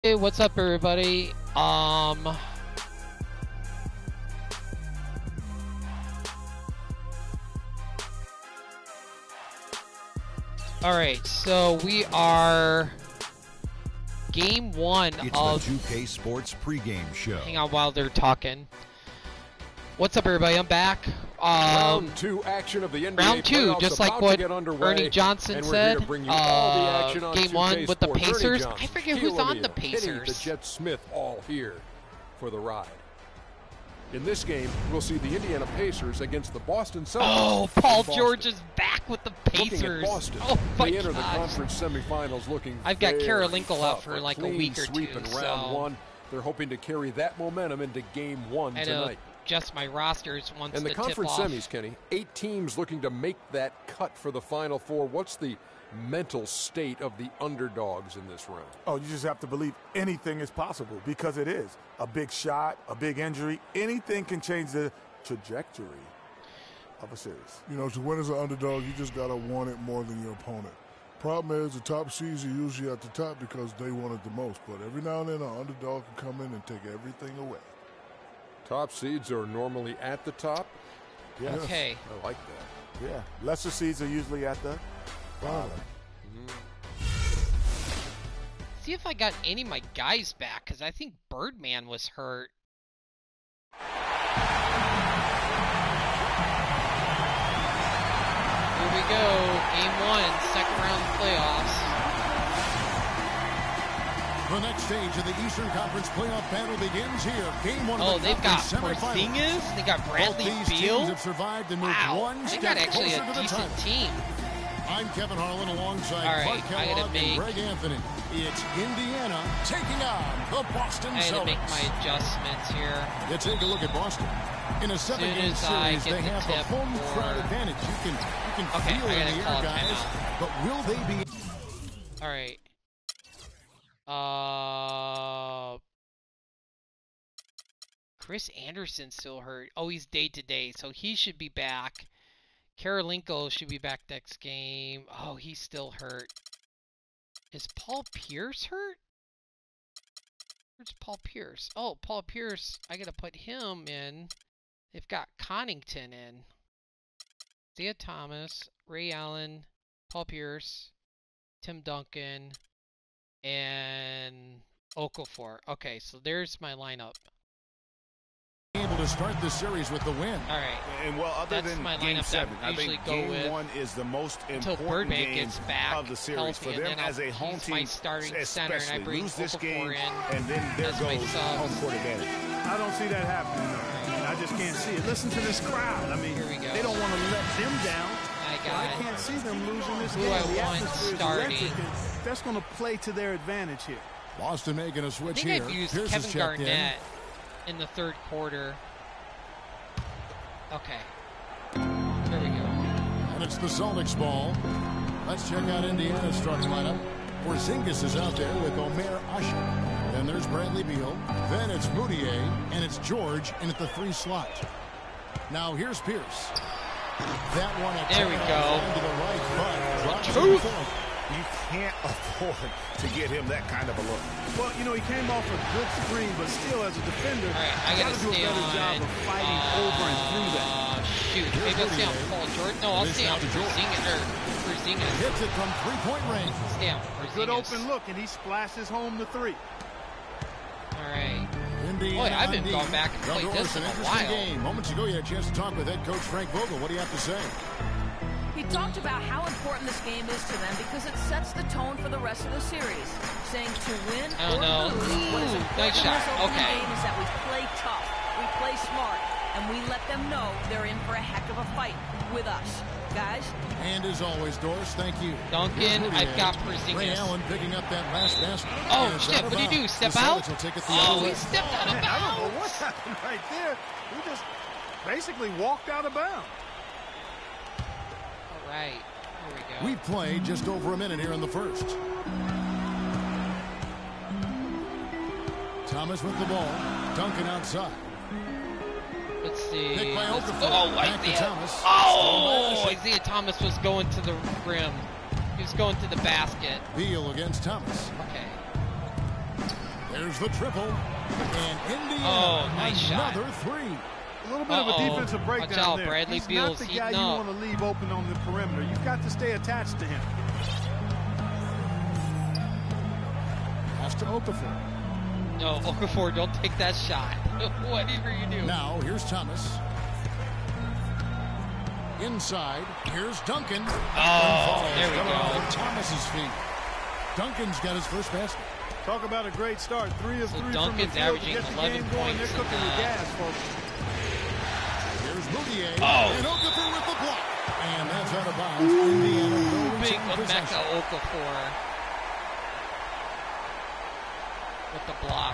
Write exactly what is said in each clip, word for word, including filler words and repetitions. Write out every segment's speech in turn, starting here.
Hey, what's up, everybody? Um, all right, so we are game one it's of the two K Sports pregame show. Hang on while they're talking. What's up, everybody? I'm back. Um, round two action of the N B A round two, just like what underway, Ernie Johnson said. Uh, on game one with the Pacers. I forget who's on the Pacers. The Jet Smith all here for the ride. In this game, we'll see the Indiana Pacers against the Boston Celtics. Oh, Paul George is back with the Pacers. Looking at Boston, oh my they enter gosh. the conference semifinals looking I've got Karolinko out for like a week or two. In round so one, they're hoping to carry that momentum into game one I tonight. Just my rosters once and the to conference tip off. semis, Kenny, eight teams looking to make that cut for the Final Four. What's the mental state of the underdogs in this round? Oh, you just have to believe anything is possible, because it is. A big shot, a big injury, anything can change the trajectory of a series. You know, to win as an underdog, you just got to want it more than your opponent. Problem is, the top seeds are usually at the top because they want it the most. But every now and then, an underdog can come in and take everything away. Top seeds are normally at the top? Yes. Okay. I like that. Yeah. Lesser seeds are usually at the bottom. Mm-hmm. See if I got any of my guys back, because I think Birdman was hurt. Here we go. Game one, second round of playoffs. The next stage of the Eastern Conference playoff battle begins here. Game one Oh, of the they've got conference semifinals. Porzingis. They got Bradley Both these Beal. teams have survived and moved Wow, one they step got actually closer a to the decent title. team. I'm Kevin Harlan alongside All right, Clark I gotta Kellogg make- and Greg Anthony. It's Indiana taking on the Boston I had to Celtics. make my adjustments here. Yeah, take a look at Boston. In a seven-game as I series, get they the have the tip home for- crowd advantage. You can, you can Okay, feel I it gotta in the call air, a guys. timeout. But will they be? All right. Uh, Chris Anderson's still hurt. Oh, he's day to day, so he should be back. Karolinko should be back next game. Oh, he's still hurt. Is Paul Pierce hurt? Where's Paul Pierce? Oh, Paul Pierce. I gotta put him in. They've got Connington in. Isaiah Thomas, Ray Allen, Paul Pierce, Tim Duncan, and Okafor. Okay, so there's my lineup. Able to start the series with the win. All right. And well, other That's than my game lineup seven, that I I think usually go game with one is the most until important Birdman game gets back of the series healthy, for and them then as a I'll home use team. my starting center, and I especially bring lose this Okafor game, in and then there as my goes subs. home court advantage. I don't see that happening, though. I mean, I just can't see it. Listen to this crowd. I mean, Here we go. they don't want to let them down. I But got I can't see them losing this who game. I The want atmosphere is starting. electric, and that's going to play to their advantage here. Boston making a I switch think here. I've used Pierce is Kevin checked Garnett in. in the third quarter. Okay. There we go. in. And it's the Celtics ball. Let's check out Indiana's starting lineup. Porzingis is out there with Omer Asher. Then there's Bradley Beal. Then it's Moutier. And it's George in at the three slot. Now here's Pierce. That one at There we go. to the right, but drops it Truth. forward. You can't afford to get him that kind of a look. Well, you know, he came off a good screen, but still, as a defender, All right, I you gotta got to do a stay better on. job of fighting uh, over and through that. Shoot, maybe I'll stay on Paul George. No, I'll This stay on out to George. Porzingis. Or Porzingis. Hits it from three-point range. Stay on Porzingis. Good open look, and he splashes home the three. All right. Indiana Boy, I've been on D. going back and played Outdoors, this in an a interesting while. game. Moments ago, you had a chance to talk with head coach Frank Vogel. What do you have to say? He talked about how important this game is to them because it sets the tone for the rest of the series. Saying to win I don't or know. lose, what is Ooh, important nice in shot. this opening Okay. game is that we play tough, we play smart, and we let them know they're in for a heck of a fight with us. Guys? And as always, Doris, thank you. Duncan, Here's I've got Moutier. Ray Porzingis. Allen picking up that last basket. Oh, And it's shit, out of what did he do? bounds. Step The out? Celtics will take it the Oh, other he way. stepped out of Man, I don't know what bounds. happened right there. He just basically walked out of bounds. All right. Here we go. We've played just over a minute here in the first. Thomas with the ball. Duncan outside. Let's see. Picked by Let's Okafor. go. Oh, Back to Isaiah. Thomas. Oh, Still Isaiah Thomas was going to the rim. He was going to the basket. Beal against Thomas. Okay. There's the triple. And Indiana, Oh, nice another shot. three. A little bit Uh-oh. of a defensive Watch breakdown out, there. Bradley He's Beal's not the guy heating you up. want to leave open on the perimeter. You've got to stay attached to him. Pass to Okafor. No, Okafor, don't take that shot. Whatever you do. Now, here's Thomas. Inside, here's Duncan. Oh, there we Coming off go. of Thomas's feet. Duncan's got his first basket. Talk about a great start. Three of So three Duncan's from the field to averaging get the eleven game going. They're points cooking and, with uh, gas, folks. Here's Moutier. Oh. And Okafor with the block. And that's out of bounds. Indiana no Big return possession. Emeka Okafor with the block.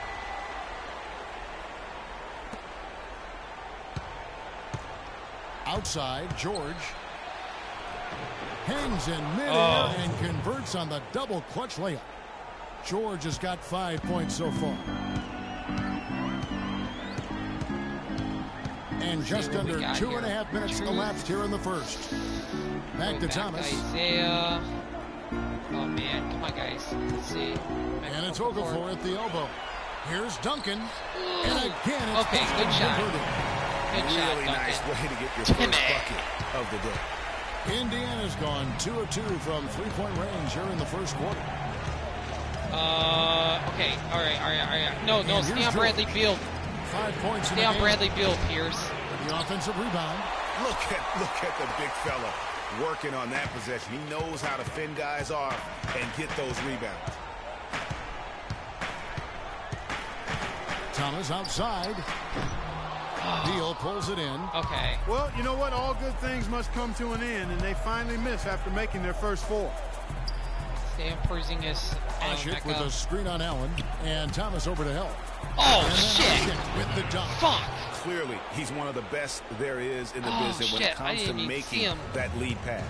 Outside, George hangs in midair Oh. and converts on the double clutch layup. George has got five points so far. And just what we under got two here. and a half minutes True. elapsed here in the first. Back Go to back Thomas. Isaiah. Oh man, come on guys. Let's see. And it's Okafor at the elbow. Here's Duncan. And again, it's Okay, good shot. converted. Good shot, Really Duncan. nice way to get your Timmy. first bucket of the day. Indiana's gone two of two from three-point range here in the first quarter. Uh, okay, all right, all right, all right. No, no, And stay here's on Bradley George. Beal. Five points in Stay the on game. Bradley Beal, Pierce. The offensive rebound. Look at look at the big fella working on that possession. He knows how to fend guys off and get those rebounds. Thomas outside. Beal pulls it in. Okay. Well, you know what? All good things must come to an end, and they finally miss after making their first four. Stay on Porzingis. and Ashik with Emeka. a screen on Allen. And Thomas over to help. Oh, And then shit. Ashik with the dunk. Fuck. Clearly, he's one of the best there is in the Oh, business when shit. it comes I to didn't even see making him. that lead pass.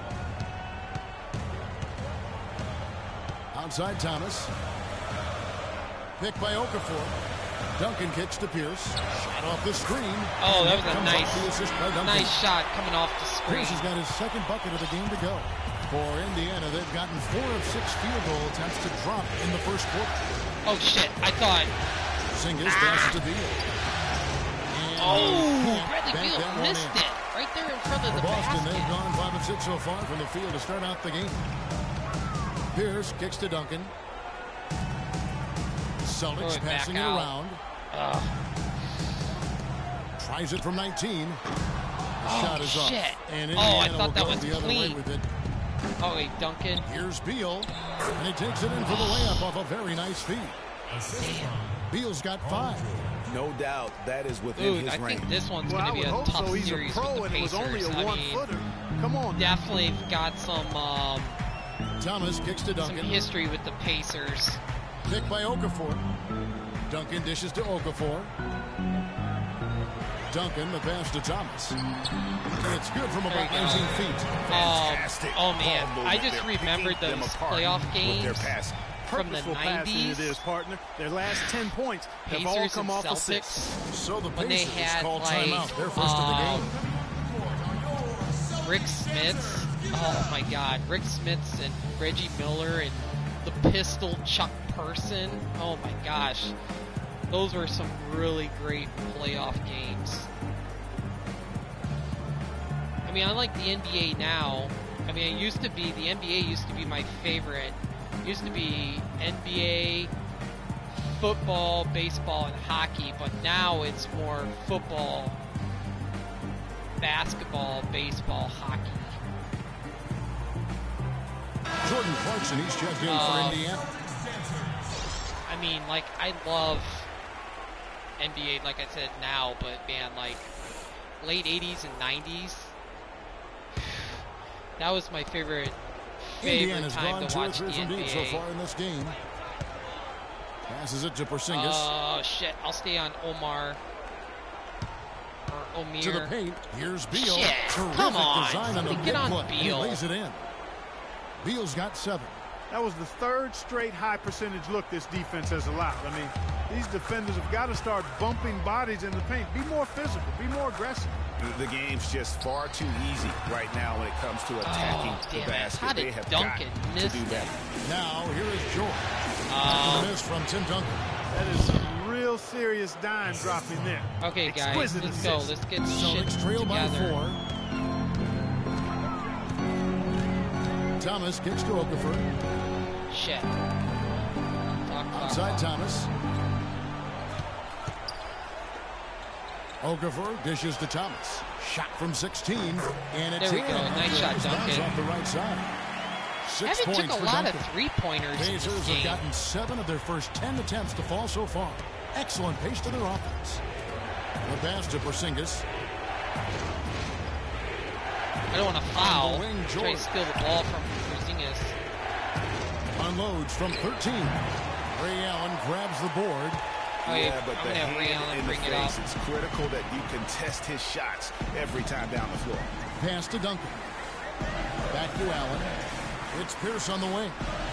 Outside Thomas. Picked by Okafor. Duncan kicks to Pierce. Shot off the screen. Oh, that And was a comes nice, off the assist by Duncan. nice shot coming off the screen. Pierce has got his second bucket of the game to go. For Indiana, they've gotten four of six field goal attempts to drop in the first quarter. Oh, shit. I thought. Singles Ah. passes to Beal. And Oh, he can't Bradley bank Beal that one missed in. it. Right there in front of For the Boston, they've basket. gone five of six so far from the field to start out the game. Pierce kicks to Duncan. Throw Celtics it back passing it out. around. Ugh. Tries it from nineteen. The Oh, shot is shit. up. And Oh, Indiana I thought will that go was the other way clean. with it. Oh, wait, Duncan. Here's Beal. And he takes it in for the layup off a very nice feed. Damn. Beal's got five. No doubt that is within Dude, his I range. think this one's Well, I going to would be a hope tough so. He's a series pro, with the and it was Pacers. only a I mean, one-footer. Come on. definitely got some um, Thomas kicks to some Duncan. history with the Pacers. Picked by Okafor. Duncan dishes to Okafor. Duncan, the pass to Thomas. It's good from There about you go. nineteen feet. Fantastic oh ball man, movement I just there, remembered picking them those apart playoff with their games passing. from the Purposeful passing nineties. it is, partner. Their last ten points have all Pacers come and off assists. Celtics. So the When they Pacers had call like timeout. Their first of the um, game. Rick Smits. Oh my God, Rick Smits and Reggie Miller and the Pistol Chuck Person. Oh my gosh, those were some really great playoff games. I mean, I like the N B A now. I mean, it used to be, the N B A used to be my favorite. It used to be N B A, football, baseball, and hockey, but now it's more football, basketball, baseball, hockey. Jordan Clarkson, he's checked in Uh, for Indiana. I mean, like, I love N B A, like I said, now, but man, like, late eighties and nineties, that was my favorite, favorite Indiana's time gone to two or watch three the from N B deep A. so far in this game. Passes it to Porzingis. Oh, shit, I'll stay on Omar. Or Omir. To the paint. Here's Beal. Shit, Terrific come on. design on the Get big on play. And he Beal. lays it in. Beal's got seven. That was the third straight high percentage look this defense has allowed. I mean, these defenders have got to start bumping bodies in the paint. Be more physical. Be more aggressive. The game's just far too easy right now when it comes to attacking Oh, the damn it. basket. How did They have Duncan got miss to do that? better. Now, here is George. Oh, Uh, miss from Tim Duncan. That is some real serious dime dropping there. Okay, guys, Exquisite let's assist. go. Let's get Celtics shit trail by together. four. Thomas kicks to Okafor. Shit. Talk about Outside Thomas. Okafor dishes to Thomas. Shot from sixteen, and it's There we in. go. Nice shot, It's bounced Duncan. off the right side. Six Evan points took a for lot Duncan. of three-pointers in Pacers this have game. gotten seven of their first ten attempts to fall so far. Excellent pace to their offense. The pass to Porzingis. I don't want to On foul. the wing, Try George. to steal the ball from Porzingis. Unloads from thirteen. Ray Allen grabs the board. Oh, yeah, Yeah, but I'm the gonna have Ray hand Allen in the bring it up. face, it's critical that you can test his shots every time down the floor. Pass to Duncan. Back to Allen. It's Pierce on the wing.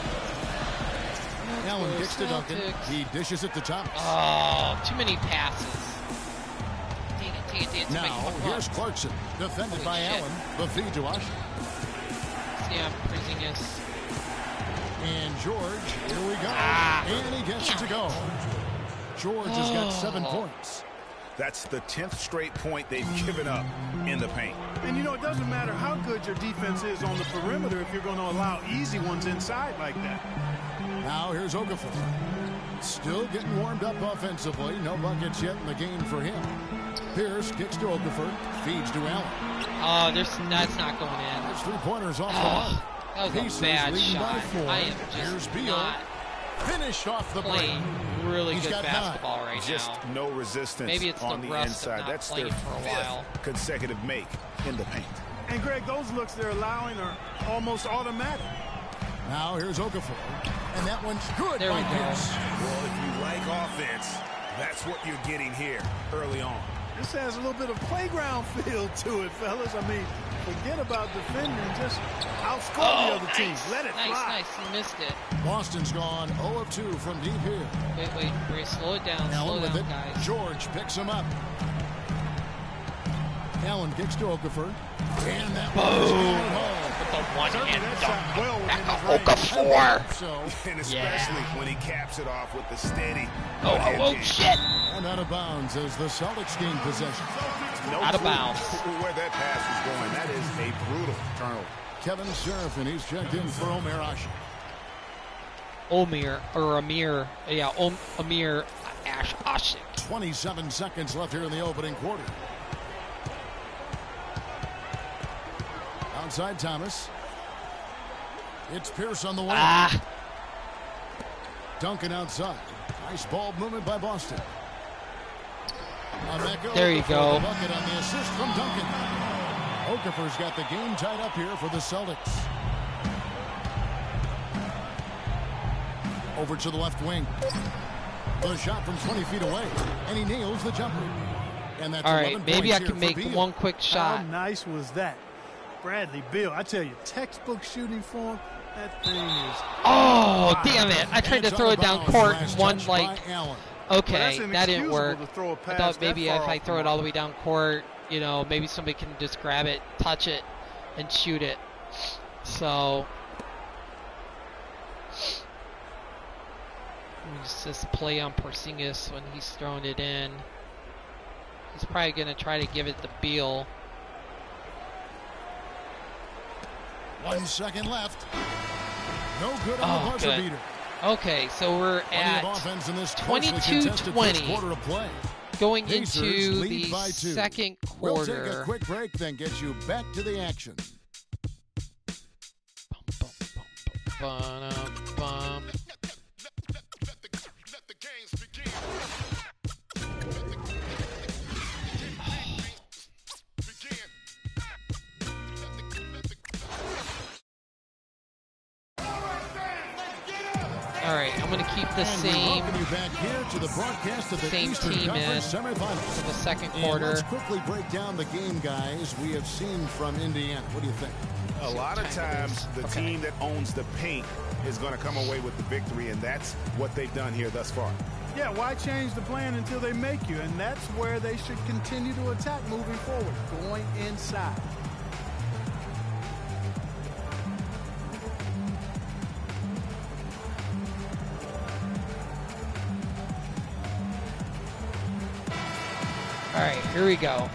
Allen go kicks to Duncan. Celtics. He dishes it to Thomas. Oh, too many passes. Dang it, dang it, dang it. Now, Somebody come here's up. Clarkson. Defended Holy by shit. Allen. The feed to Usher. Yeah, Porzingis. And George, here we go. Ah. And he gets it to go. George has got seven Oh. points. That's the tenth straight point they've given up in the paint. And you know, it doesn't matter how good your defense is on the perimeter if you're going to allow easy ones inside like that. Now here's Okafor. Still getting warmed up offensively. No buckets yet in the game for him. Pierce kicks to Okafor. Feeds to Allen. Oh, there's that's not going in. There's three pointers off the Oh, mark. that was Pacers a bad leading by shot. four. I am Here's just Beal. not Finished off the break. playing really He's good got nine. basketball right Just now. no resistance Maybe it's the on the rust of inside. not That's playing their for a fifth while. consecutive make in the paint. And Greg, those looks they're allowing are almost automatic. Now here's Okafor. And that one's good There by we go. Pierce. Well, if you like offense, that's what you're getting here early on. This has a little bit of playground feel to it, fellas. I mean, forget about defending. Just outscore Oh, the other team. nice, Let it nice, fly. nice. He missed it. Boston's gone zero of two from deep here. Wait, wait, Bray, slow it down, slow Allen with down, it. guys. George picks him up. Allen kicks to Okafor. And that one's going home. With the one Certainly hand that dunk. shot well within his Okafor. range. Four. So, And especially when he caps it off with the steady. Oh, oh, one-hand oh, game. shit. and out of bounds as the Celtics gain possession. No Out of clue bounds. Where that pass was going. That is a brutal turnover. Kevin Serafin, he's checked in for Omer Asher. Omir, or Amir, yeah, Om, Amir Ash Ashik. twenty-seven seconds left here in the opening quarter. Outside Thomas. It's Pierce on the wing. Ah, Duncan outside. Nice ball movement by Boston. Emeka There you Okafor, go. The bucket on the assist from Duncan. Okafor's got the game tied up here for the Celtics. Over to the left wing. The shot from twenty feet away, and he nails the jumper. And that's all right, eleven maybe I points can here make for Beal. one quick shot. How nice was that? Bradley Beal, I tell you, textbook shooting form, that thing is... Oh, damn it. I And tried to it's throw out it of down bounds. court Last and one, touch like, by Allen. okay, that's that didn't inexcusable work. to throw a I pass thought that maybe far if I off throw the it all the mark. way down court, you know, maybe somebody can just grab it, touch it, and shoot it. So, it's just play on Porzingis when he's throwing it in. He's probably going to try to give it to Beal. One second left. No good on Oh, the buzzer good. beater. Okay, so we're Plenty of at offense in this closely twenty-two contested twenty. first quarter of play. going Pacers into lead the by two. second We'll take quarter. a quick break, then get you back to the action. Ba-dum-bum. All right, I'm going to keep the And we same welcome you back here to the broadcast of the same Eastern team Conference in semifinals. for the second And quarter. let's quickly break down the game, guys, we have seen from Indiana. What do you think? A lot of times, the Okay. team that owns the paint is going to come away with the victory, and that's what they've done here thus far. Yeah, why change the plan until they make you? And that's where they should continue to attack moving forward, going inside. Alright, here we go.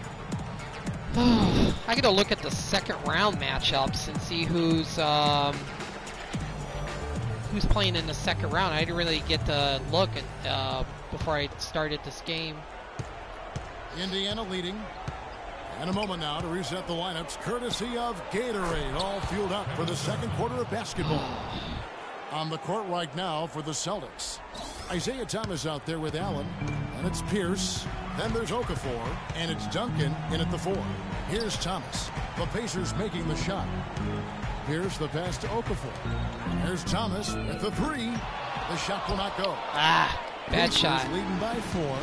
I gotta look at the second round matchups and see who's um, who's playing in the second round. I didn't really get to look at, uh, before I started this game. Indiana leading. And a moment now to reset the lineups, courtesy of Gatorade, all fueled up for the second quarter of basketball. On the court right now for the Celtics, Isaiah Thomas out there with Allen, and it's Pierce. Then there's Okafor, and it's Duncan in at the four. Here's Thomas. The Pacers making the shot. Pierce, the pass to Okafor. Here's Thomas with the three. The shot will not go. Ah, bad Pacers shot. leading by four.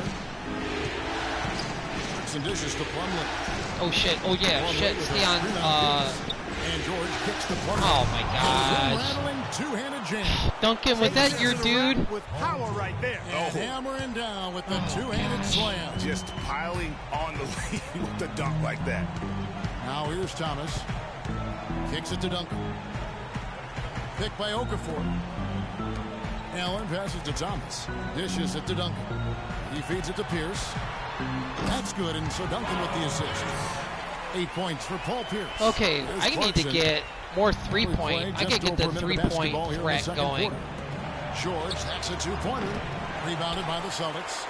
And dishes to Plumlee. Oh shit! Oh yeah! Plumlee Shit! with Stay a on. screen Uh, And George kicks to Plumlee. oh my gosh! Rattling two-handed jam. Duncan, was that your dude? With power right there. And hammering down with the two-handed slam. Just piling on the lead with the dunk like that. Now here's Thomas. Kicks it to Duncan. Picked by Okafor. Allen passes to Thomas. Dishes it to Duncan. He feeds it to Pierce. That's good, and so Duncan with the assist. Eight points for Paul Pierce. Okay, There's I need to Clarkson. get more three-point. Play I just gotta get over the a minute of three-point basketball here in the threat second going. quarter. George, that's a two-pointer. Rebounded by the Celtics.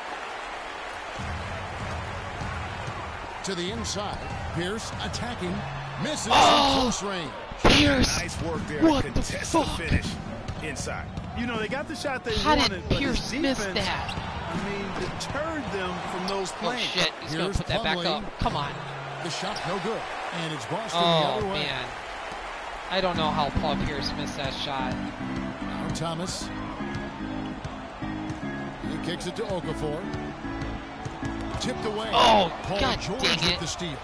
To the inside. Pierce attacking. Misses Oh! in close range. Pierce! Nice work there What to the contest the fuck? finish inside. You know, they got the shot they How wanted, did but Pierce his miss defense, that? I mean, deterred them from those Oh plays. shit! He's gonna Here's put that back Plumlee. up. Come on! The shot no good. And it's Boston the Oh other way. man! I don't know how Paul Pierce missed that shot. Now Thomas. He kicks it to Okafor. Tipped away. Oh, Paul God George dang with it. the steal.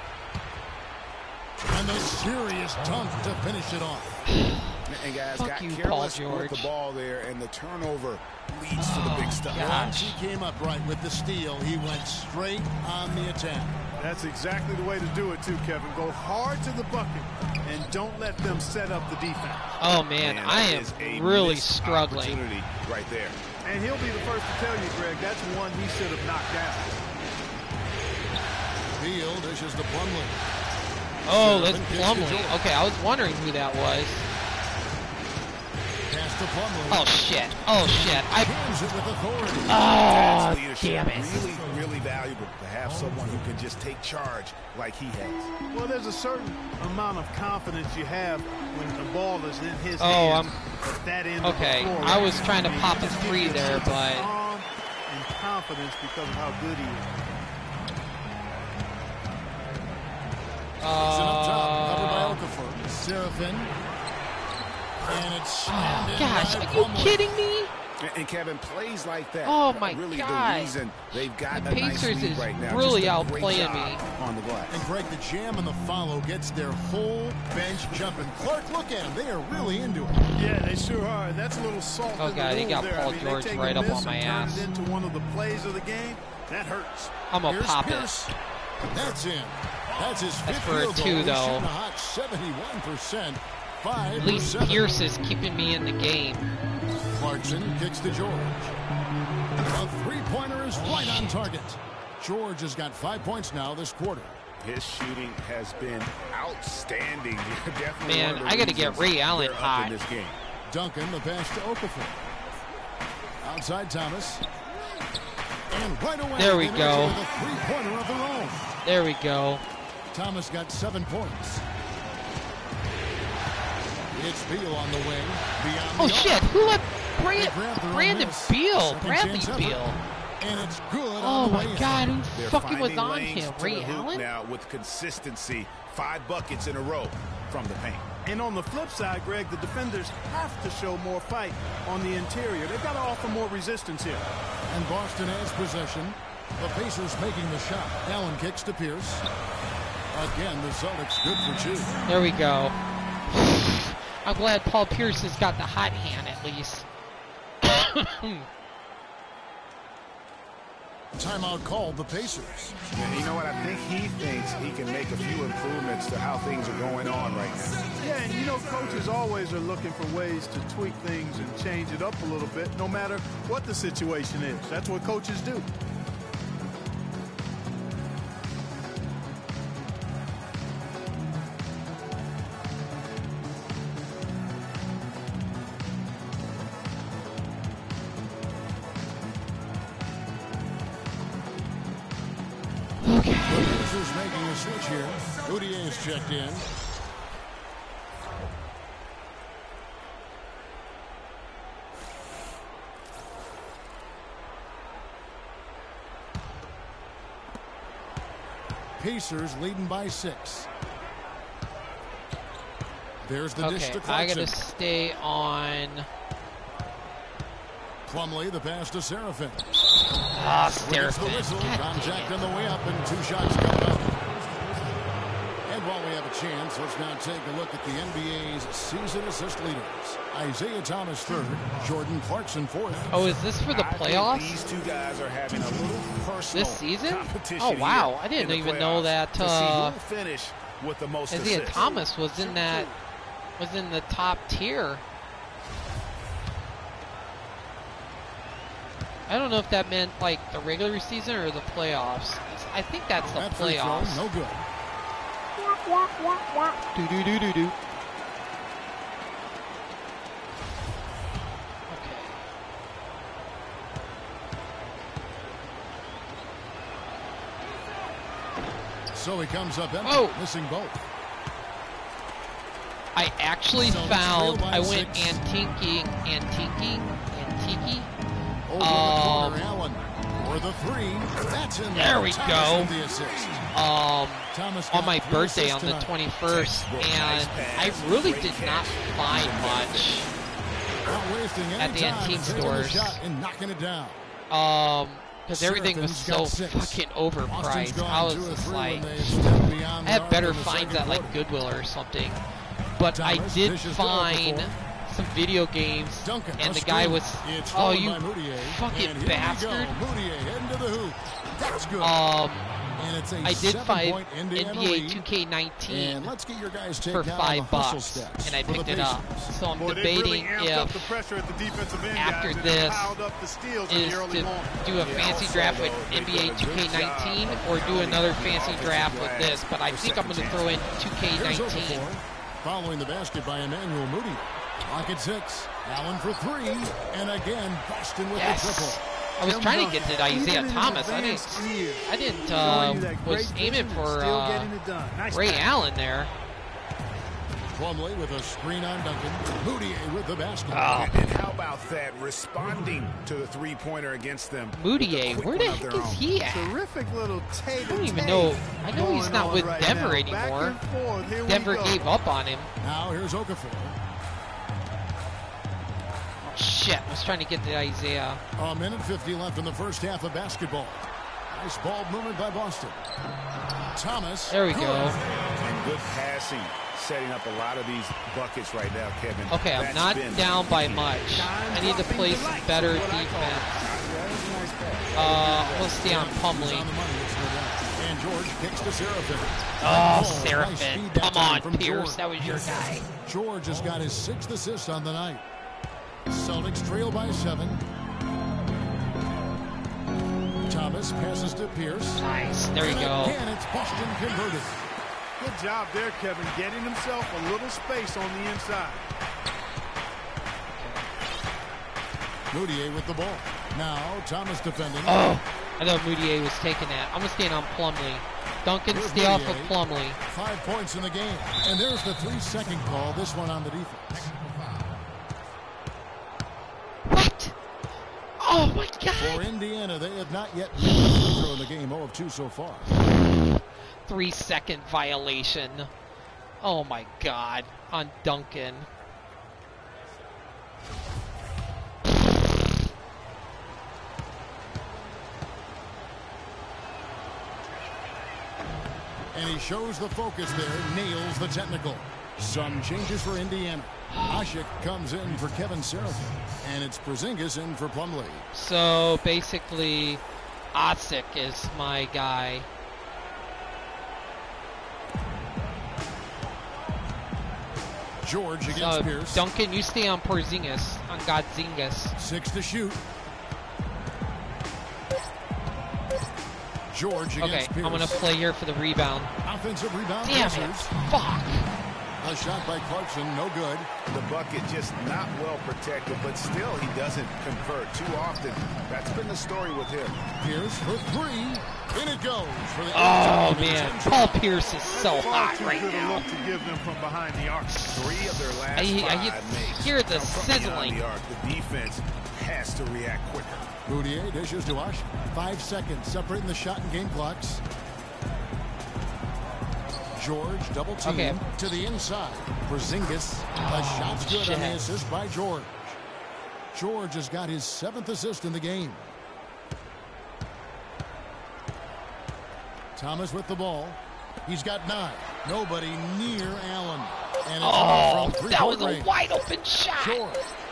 And the serious dunk to finish it off. And guys Fuck got you, Paul careless with George. the ball there, and the turnover leads to the big stuff. gosh. Once he came up right with the steal, he went straight on the attack. That's exactly the way to do it, too, Kevin. Go hard to the bucket and don't let them set up the defense. Oh man, Man, I that am is a really missed struggling. opportunity right there. And he'll be the first to tell you, Greg, that's one he should have knocked out. Beal dishes to Plumlee. Oh, that's Servant kicks to George. Plumlee. Okay, I was wondering who that was. Pass to Plumlee. Oh shit! Oh shit! I. Hands it with authority. Oh That's leadership. damn it! Really, really valuable to have someone who can just take charge like he has. Well, there's a certain amount of confidence you have when the ball is in his Oh, hands. I'm- at that end okay, of the floor. I was trying to I mean, pop he a just three gives you a there, sense of but- calm and confidence because of how good he is. It's up top, covered by Uh, Okafor. Seraphin. And it's oh slammed in gosh, by are you Plumlee. kidding me? And, and Kevin, plays like that. Oh, my really God. the reason they've got The a nice Pacers lead is right now. really Just a great outplaying job me. on the glass. And Greg, the jam and the follow gets their whole bench jumping. Clark, look at them. They are really into it. Yeah, they sure are. That's a little salt Oh, in God, the he wound got there. Paul I mean, George they take right a up miss on my and turn ass. it into one of the plays of the game. That hurts. I'm gonna Here's pop it. Pierce. That's in. That's his That's fifth for a field goal. two, He's though. shooting a hot seventy-one percent. Five At least for seven. Pierce is keeping me in the game. Clarkson kicks to George. A three-pointer is right on target. George has got five points now this quarter. His shooting has been outstanding. Definitely Man, one of the I gotta get reasons Ray Allen they're up hot. in this game. Duncan, the pass to Okafor. Outside Thomas. And right away, There we they go. make it with a three-pointer of their own. There we go. Thomas got seven points. It's Beal on the wing. Beyond Oh the shit! arc. Who let They Brand, grabbed their own Brandon miss. Beal? Second Bradley chance effort. Beal. And it's good Oh on the my way in. God! Who They're fucking was finding on lanes him? to Ray the hoop Allen? now with consistency. Five buckets in a row from the paint. And on the flip side, Greg, the defenders have to show more fight on the interior. They've got to offer more resistance here. And Boston has possession. The Pacers making the shot. Allen kicks to Pierce. Again, the Celtics good for two. There we go. I'm glad Paul Pierce has got the hot hand at least. Timeout called the Pacers. And you know what? I think he thinks he can make a few improvements to how things are going on right now. Yeah, and you know, coaches always are looking for ways to tweak things and change it up a little bit, no matter what the situation is. That's what coaches do. Pacers making a switch here. Moutier is checked in. Pacers leading by six. There's the dish Okay, to I Clarkson. gotta stay on. Plumlee, the pass to Seraphin. Ah, Gets the Seraphin. whistle. God Contact dang on it. the way up, and two shots come up. And while we have a chance, let's now take a look at the N B A's season assist leaders. Isaiah Thomas third, Jordan Clarkson fourth. Oh, is this for the I think playoffs? These two guys are having a little personal This season? competition Oh, wow. here I didn't in the even know playoffs that, to see uh, who will finish with the most Isaiah assists. Thomas was in that, was in the top tier. I don't know if that meant like the regular season or the playoffs. I think that's the That free throw, playoffs. no good. Do do do do do. So he comes up empty, Oh. missing both. I actually So it's found. real by I went six. antiquing, antiquing, antique. Over Um, the corner, Allen for the three. That's in There we Thomas go. with the assist. Um, Thomas on got my three birthday assists on the tonight. twenty-first, and I really did not find much. Not wasting any at the time antique and taking the stores. shot and knocking it down. Um, because everything was Seraphin's so got six. fucking Austin's overpriced. gone I was two or just three like, when they stepped beyond I the had arc better in the finds second at like quarter. Goodwill or something. But I Thomas did dishes to find Okafor. some video games, Duncan, and a the guy screen. was, It's oh, stolen you by Moutier. fucking And here we bastard. go. Moutier heading to the hoop. That's good. Um, and it's a I did find seven-point Indiana N B A lead. two K nineteen And let's get your guys take for down five the hustle bucks, stats and I for the picked it up. Pacers. So I'm Boy, they really debating amped up the if pressure at the defensive end, after guys, and this piled up the steals in is the early to morning. do a fancy also, draft with though, N B A they've done a two K good job nineteen of or do pounding another the fancy offensive draft with glass this, but I for think I'm going to second throw in chances. two K Here's nineteen. Okafor, following the basket by Emmanuel Moody. Clock at six. Allen for three. And again, Boston with Yes. the triple. I was Tim trying to Duncan, get to Isaiah even in Thomas. I didn't. advanced years, I didn't. showing Uh, you that was great aiming vision and for still uh, getting it done. Nice Ray pass. Allen there. Plumlee with a screen on Duncan. Moutier with the basket. Oh. And how about that? Responding to the three-pointer against them. with a Moutier, quick where one the of heck their is own. he at? Terrific little tater. I don't even know. I know he's not with right Denver now. anymore. Back and forth. Here we Denver go. gave up on him. Now here's Okafor. Oh shit! I was trying to get to Isaiah. A minute fifty left in the first half of basketball. Nice ball movement by Boston. Thomas. There we good. go. And good passing, setting up a lot of these buckets right now, Kevin. Okay, I'm That's not been- down by much. I need to play some better defense. Uh, we'll stay on He's Plumlee. on the money, it's no doubt. And George kicks to Seraphin. Oh, nice Seraphin. feed that Come time on, from Pierce. George. That was your guy. George has got his sixth assist on the night. Celtics trail by seven. Thomas passes to Pierce. Nice. There you go. And it's Boston converted. Good job there, Kevin, getting himself a little space on the inside. Moutier with the ball. Now Thomas defending. Oh, I thought Moutier was taking that. I'm going to stand on Plumlee. Duncan, Here's stay off of Moutier. Plumlee. Five points in the game. And there's the three-second call, this one on the defense. What? Oh, my For God. Indiana, they have not yet made a free throw in the game. zero of two so far. Three-second violation. Oh, my God. On Duncan. And he shows the focus there, nails the technical. Some changes for Indiana. Ashik comes in for Kevin Seraphin, and it's Porzingis in for Plumlee. So, basically, Asik is my guy. George against So, Pierce. Duncan, you stay on Porzingis, on Godzingas. Six to shoot. George Okay, against Pierce. I'm going to play here for the rebound. Offensive rebound. Damn it. Pacers. Fuck. A shot by Clarkson, no good. The bucket just not well protected, but still he doesn't convert too often. That's been the story with him. Pierce for three, and it goes for the. Oh man, Paul Pierce is so Far hot too right good a now. look to give them from behind the arc. Three of their last I, I five makes hear the come from beyond sizzling. the arc. The defense has to react quicker. Moutier dishes to Ush. Five seconds separating the shot and game clocks. George double team Okay. to the inside. Porzingis. The shot's good shit. on the assist by George. George has got his seventh assist in the game. Thomas with the ball. He's got nine. Nobody near Allen. And it's Oh, from that was three-point a range. wide open shot. George.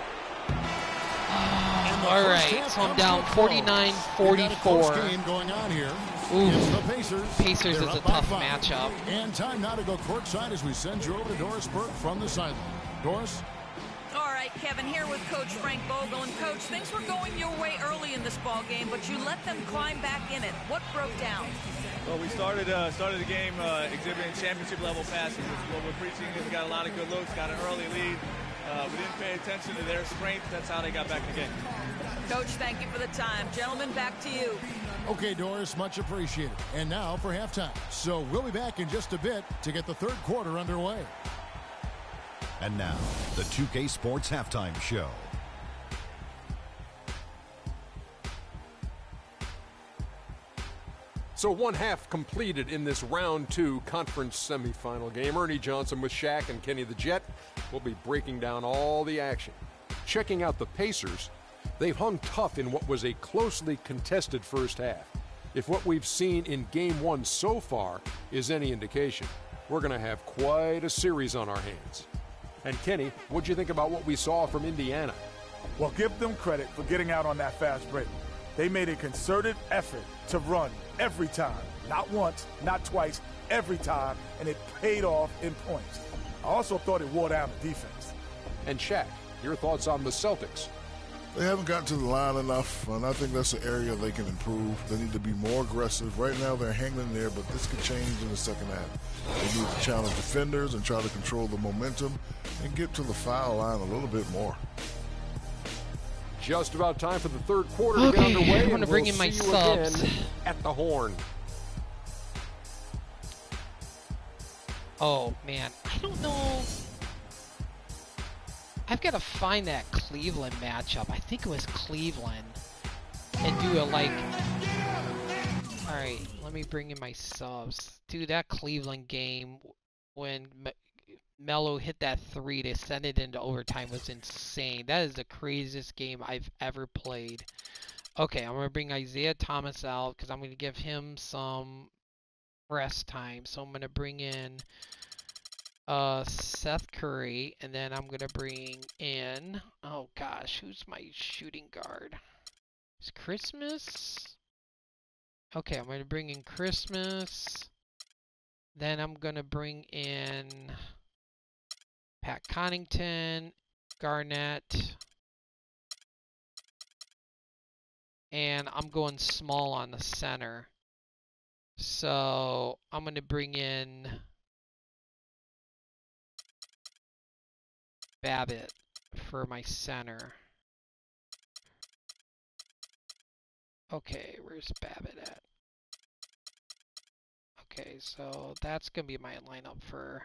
All right, so I'm down forty-nine forty-four. Game going on here. Ooh. It's the Pacers. Pacers They're is a up by tough five. matchup. And time now to go courtside as we send you over to Doris Burke from the sideline. Doris? All right, Kevin, here with Coach Frank Vogel. And, Coach, things were going your way early in this ball game, but you let them climb back in it. What broke down? Well, we started uh, started the game uh, exhibiting championship-level passes. It's what we're preaching. We got a lot of good looks, got an early lead. Uh, we didn't pay attention to their strength. That's how they got back in the game. Coach, thank you for the time. Gentlemen, back to you. Okay, Doris, much appreciated. And now for halftime. So we'll be back in just a bit to get the third quarter underway. And now, the two K Sports Halftime Show. So one half completed in this round two conference semifinal game. Ernie Johnson with Shaq and Kenny the Jet will be breaking down all the action. Checking out the Pacers, they've hung tough in what was a closely contested first half. If what we've seen in game one so far is any indication, we're going to have quite a series on our hands. And Kenny, what'd you think about what we saw from Indiana? Well, give them credit for getting out on that fast break. They made a concerted effort to run every time. Not once, not twice, every time, and it paid off in points. I also thought it wore down the defense. And Shaq, your thoughts on the Celtics? They haven't gotten to the line enough, and I think that's an area they can improve. They need to be more aggressive. Right now they're hanging in there, but this could change in the second half. They need to challenge defenders and try to control the momentum and get to the foul line a little bit more. Just about time for the third quarter Okay, to get underway. I'm gonna and bring we'll in my see you subs. again at the horn. Oh man, I don't know. I've got to find that Cleveland matchup. I think it was Cleveland. And do it like... Alright, let me bring in my subs. Dude, that Cleveland game when Me Melo hit that three to send it into overtime was insane. That is the craziest game I've ever played. Okay, I'm going to bring Isaiah Thomas out because I'm going to give him some rest time. So I'm going to bring in... Uh, Seth Curry, and then I'm gonna bring in, oh gosh, who's my shooting guard? Is Christmas? Okay, I'm gonna bring in Christmas. Then I'm gonna bring in Pat Connaughton, Garnett, and I'm going small on the center. So I'm gonna bring in Babbitt for my center. Okay, where's Babbitt at? Okay, so that's going to be my lineup for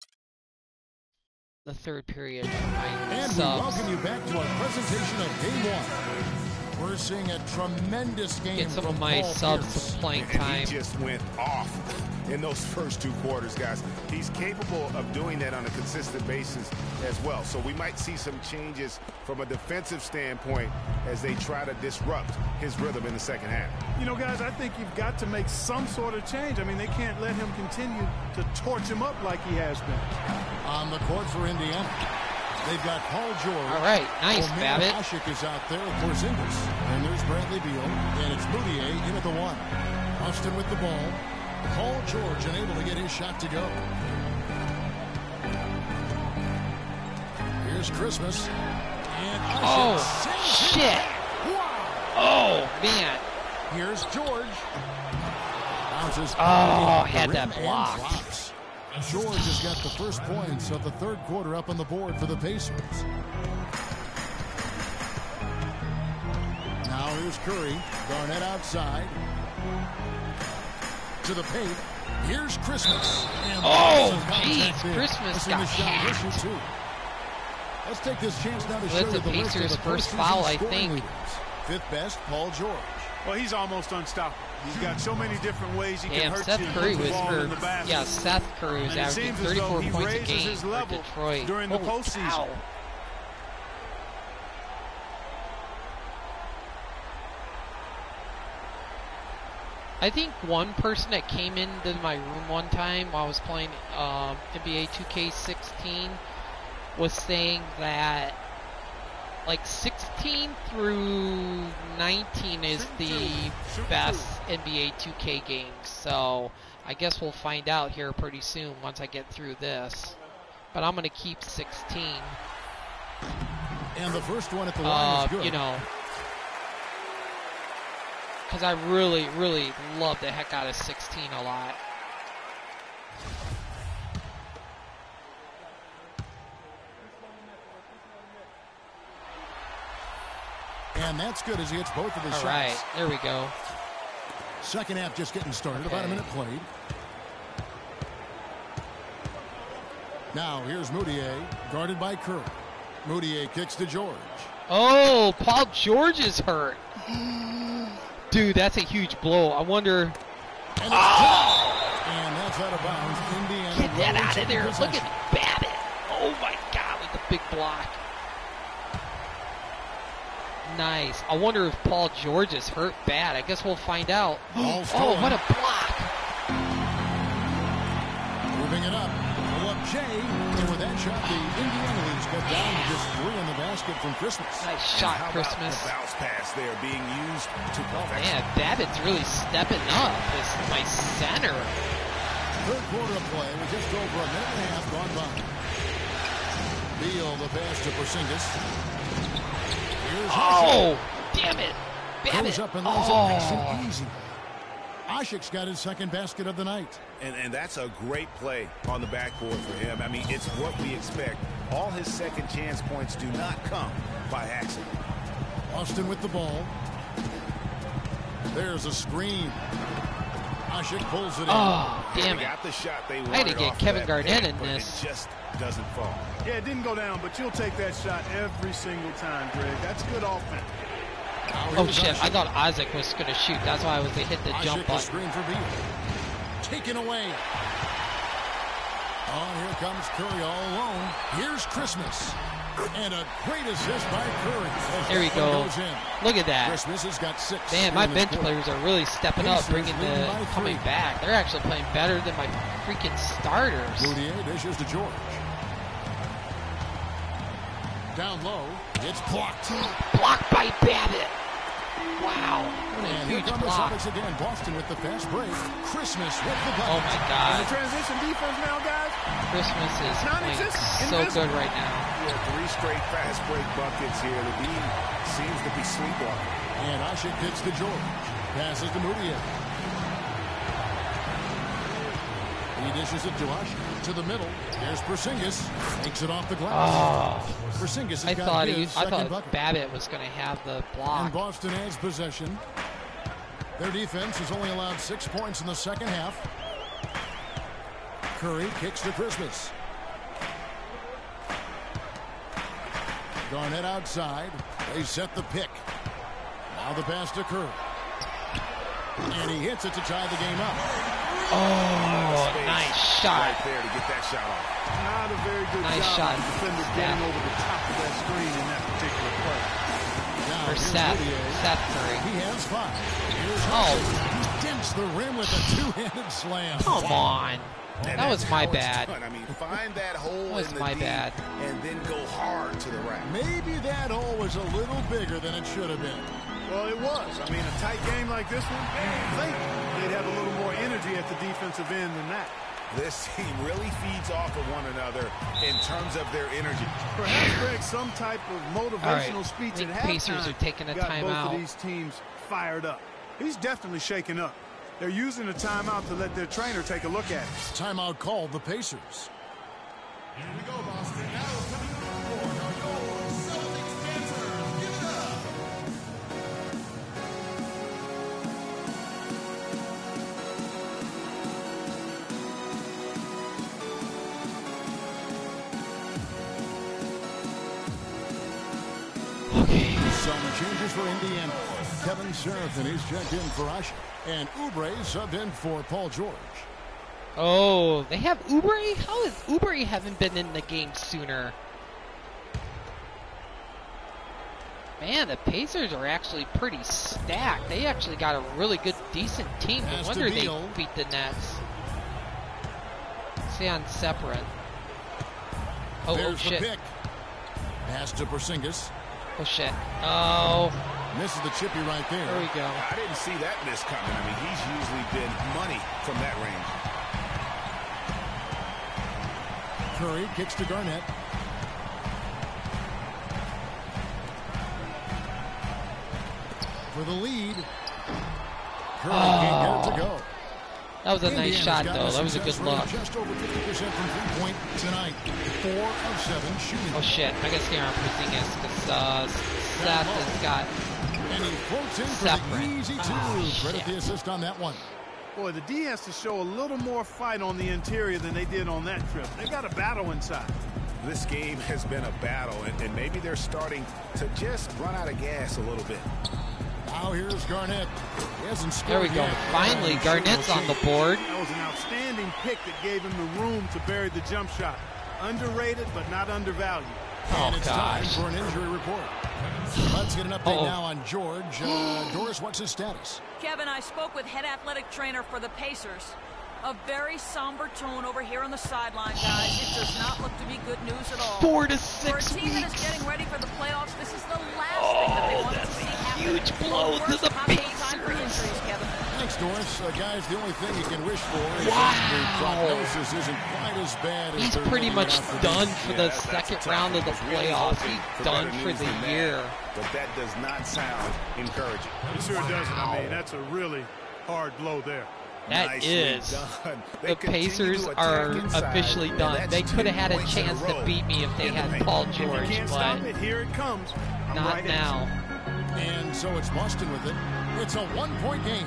the third period. My and subs. we welcome you back to our presentation of Game one. We're seeing a tremendous game Get some from of my Paul subs Pierce. some playing And time. he just went off in those first two quarters, guys. He's capable of doing that on a consistent basis as well. So we might see some changes from a defensive standpoint as they try to disrupt his rhythm in the second half. You know, guys, I think you've got to make some sort of change. I mean, they can't let him continue to torch him up like he has been. On the court for Indiana, they've got Paul George. All right, nice, Omer Babbitt. Ashik is out there with Porzingis. And there's Bradley Beal. And it's Moutier in at the one. Austin with the ball. Paul George unable to get his shot to go. Here's Christmas. And Ashik Oh, sends it shit. back. Wow. Oh, man. Here's George. Bounces Oh, the had rim that and blocked. drops. George has got the first points of the third quarter up on the board for the Pacers. Now here's Curry. Garnett outside. To the paint. Here's Christmas. And oh, jeez. Christmas got hacked. Too. Let's take this chance now to well, show you the Pacers' list of the first foul, I think. Leaders. Fifth best, Paul George. Well, he's almost unstoppable. He's got so many different ways he Damn, can hurt Seth you. Curry was hurt. Yeah, Seth Curry was averaging thirty-four points a game his for level Detroit during Holy the postseason. Cow. I think one person that came into my room one time while I was playing um, N B A two K sixteen was saying that like sixteen through nineteen is the best N B A two K games. So I guess we'll find out here pretty soon once I get through this. But I'm going to keep sixteen. And the first one at the line uh, is good. You know, because I really, really love the heck out of sixteen a lot. And that's good as he hits both of his All shots. All right, there we go. Second half just getting started, okay. About a minute played. Now here's Moutier, guarded by Curry. Moutier kicks to George. Oh, Paul George is hurt. Dude, that's a huge blow. I wonder. And, oh! and that's out of bounds. Indiana. Get that out of there. Look at Babbitt. Oh my God, with the big block. Nice. I wonder if Paul George is hurt bad. I guess we'll find out. Oh, what a block. Moving it up. Pull up Jay. And with that shot, the Indiana leads cut down to just three on the basket from Christmas. Nice shot, how Christmas. About the bounce pass there being used to perfection. Man, Babbitt's really stepping up as my center. Third quarter of play with just over a minute and a half gone by. Beal the pass to Porzingis. Here's oh, damn it. Babbitt. Goes up and lays oh. it nice and easy. Ashik's got his second basket of the night. And, and that's a great play on the backboard for him. I mean, it's what we expect. All his second chance points do not come by accident. Austin with the ball. There's a screen. Ashik pulls it in. Oh, damn they it. got the shot they I had to get Kevin Garnett pick, in this. It just doesn't fall. Yeah, it didn't go down, but you'll take that shot every single time, Greg. That's good offense. Oh, shit. I thought Isaac was going to shoot. That's why I was to hit the Ashik jump button. Screen for Beal. Taken away. Oh, here comes Curry all alone. Here's Christmas. And a great assist by Curry. There we go. Look at that. Christmas has got six. Man, my bench players are really stepping up, bringing the coming three. back. They're actually playing better than my freaking starters. Moutier dishes to George. Down low. It's blocked. Blocked by Babbitt. Wow. What a and huge here come block. the Celtics again. Boston with the fast break. Christmas with the bucket. Oh, my And God. the transition defense now, guys. Christmas is playing so good right now. Yeah, three straight fast break buckets here. The D seems to be sleepwalking. And Ashik kicks to George. Passes to Moutier. He dishes it to Ashik. To the middle. There's Porzingis. Takes it off the glass. Oh. Porzingis has I got thought, his he, I second thought bucket. Babbitt was going to have the block. And Boston has possession. Their defense has only allowed six points in the second half. Curry kicks to Christmas. Garnett outside. They set the pick. Now the pass to Curry. And he hits it to tie the game up. Oh, nice shot. Right there to get that shot off. Not a very good Nice job shot. of the defender getting over the top of that screen in that particular play. Now For here's Seth. Moutier. Seth Curry. He has five. Here's Oh. Hudson. He dents the rim with a two-handed slam. Come on. And That was that's my how it's bad. done. I mean, find that hole That was in the my D bad. and then go hard to the rack. Maybe that hole was a little bigger than it should have been. Well, it was. I mean, a tight game like this one, I think they'd have a little more energy at the defensive end than that. This team really feeds off of one another in terms of their energy. Perhaps, Greg, some type of motivational right. speech I think at Pacers halftime are taking a got both timeout. of these teams fired up. He's definitely shaken up. They're using a timeout to let their trainer take a look at it. Timeout called the Pacers. Here we go, Boston. Now coming to the floor are your Celtics dancers. Give it up. Okay. Some changes for Indiana. Kevin Serafin is checked in for Usher. And Oubre subbed in for Paul George. Oh, they have Oubre? How has Oubre haven't been in the game sooner? Man, the Pacers are actually pretty stacked. They actually got a really good, decent team. No Pass wonder to they Beal. beat the Nets. Stay on separate. Oh, oh There's the shit. pick. Pass to Porzingis. Oh shit. Oh. Misses the chippy right there. There we go. I didn't see that miss coming. I mean, he's usually been money from that range. Curry kicks to Garnett. For the lead. Curry Oh. can't get it to go. That was a nice Indiana's shot, got though. That was a success good rate look. of Just over fifty percent from three-point tonight. Four of seven shooting. Oh shit. I gotta stay on Porzingis because uh, Seth has got. And he floats in for Separate. the easy two. Oh, Credit shit. the assist on that one. Boy, the D has to show a little more fight on the interior than they did on that trip. They've got a battle inside. This game has been a battle, and, and maybe they're starting to just run out of gas a little bit. Now here's Garnett. He hasn't There scored we go. yet. Finally, Garnett's on the board. That was an outstanding pick that gave him the room to bury the jump shot. Underrated, but not undervalued. Oh, And it's time gosh. for an injury report. Let's get an update Uh-oh. now on George. Uh, Doris, what's his status? Kevin, I spoke with head athletic trainer for the Pacers. A very somber tone over here on the sideline, guys. It does not look to be good news at all. Four to For a six team that is weeks. getting ready for the playoffs, this is the last thing that they Oh, want to that's see a happen. huge blow to Worst the possible time for Pacers. injuries, Kevin. Thanks, Doris. Uh, guys, the only thing you can wish for is Wow. that the prognosis isn't quite as bad as He's they're pretty making it much out to be. done for Yeah, the that's- that's second a tough round of one. the Was really playoffs. hoping He's for done better for news the than that, year. But that does not sound encouraging. It sure doesn't. I mean, that's a really hard blow there. That Nicely is. done. They The continue Pacers to attack are inside, officially and done. that's They could have two had a points in chance to row beat me if they in the had paint. Paul If you George, can't stop but it, here it comes. I'm not right now. And so it's Boston with it. It's a one-point game.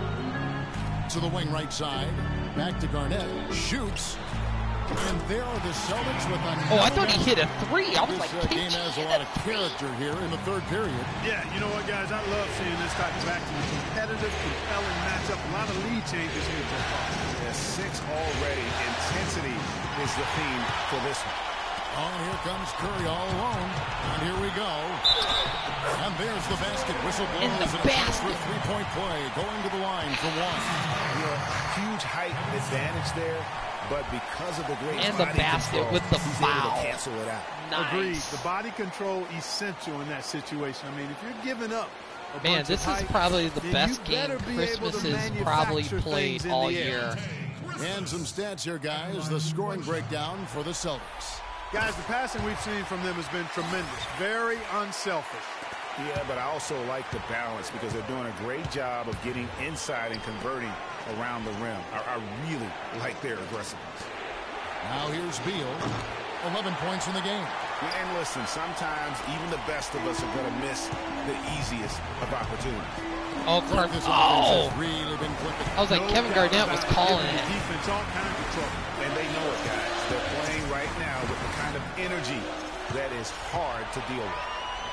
To the wing right side. Back to Garnett. Shoots. And there are the Celtics with another. Oh, I thought he hit a three. I was This like, uh, game has a lot of character here in the third period. Yeah, you know what, guys? I love seeing this type of action. A competitive, compelling matchup. A lot of lead changes here so far. Yeah, six already. Intensity is the theme for this one. Oh, here comes Curry all alone. And here we go. And there's the basket. Whistle blows. In the and a chance basket. for a three-point play. Going to the line for one. Yeah, huge height advantage there, but because of the great And the body basket control, with the he's able foul. to cancel it out. Agreed. nice. The body control essential in that situation. I mean, if you're giving up a Man, bunch this of is height, probably the then best you game better be able Christmas to has probably manufacture played things in all the air. year. And some stats here, guys. The scoring breakdown for the Celtics. Guys, the passing we've seen from them has been tremendous. Very unselfish. Yeah, but I also like the balance because they're doing a great job of getting inside and converting around the rim. I, I really like their aggressiveness. Now here's Beal. eleven points in the game. And listen, sometimes even the best of us are going to miss the easiest of opportunities. Oh, Car- This offense oh. has really been clicking. I was like, No Kevin doubt Garnett was about calling giving it. the defense all kinds of trouble. And they know it, guys. They're playing right now with the kind of energy that is hard to deal with.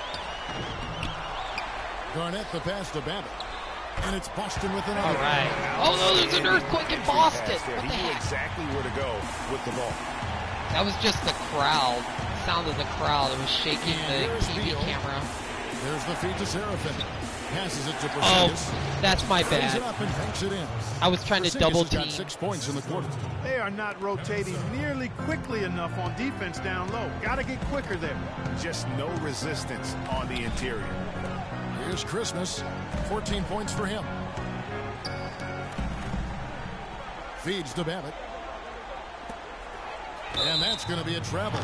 Garnett the pass to Babbitt. And it's Boston with another. All right. Oh, no, there's an earthquake in Boston. What He the knew heck? exactly where to go with the ball. That was just the crowd. Sound of the crowd. It was shaking And the here's T V Beal. camera. There's the feed to Serafin. Passes it to Oh, Porzingis. that's my Throws it bad. up and banks it in. I was trying to Porzingis double has got team. six points in the quarter. They are not rotating nearly quickly enough on defense down low. Got to get quicker there. Just no resistance on the interior. Here's Christmas. fourteen points for him. Feeds to Babbitt. And that's going to be a travel.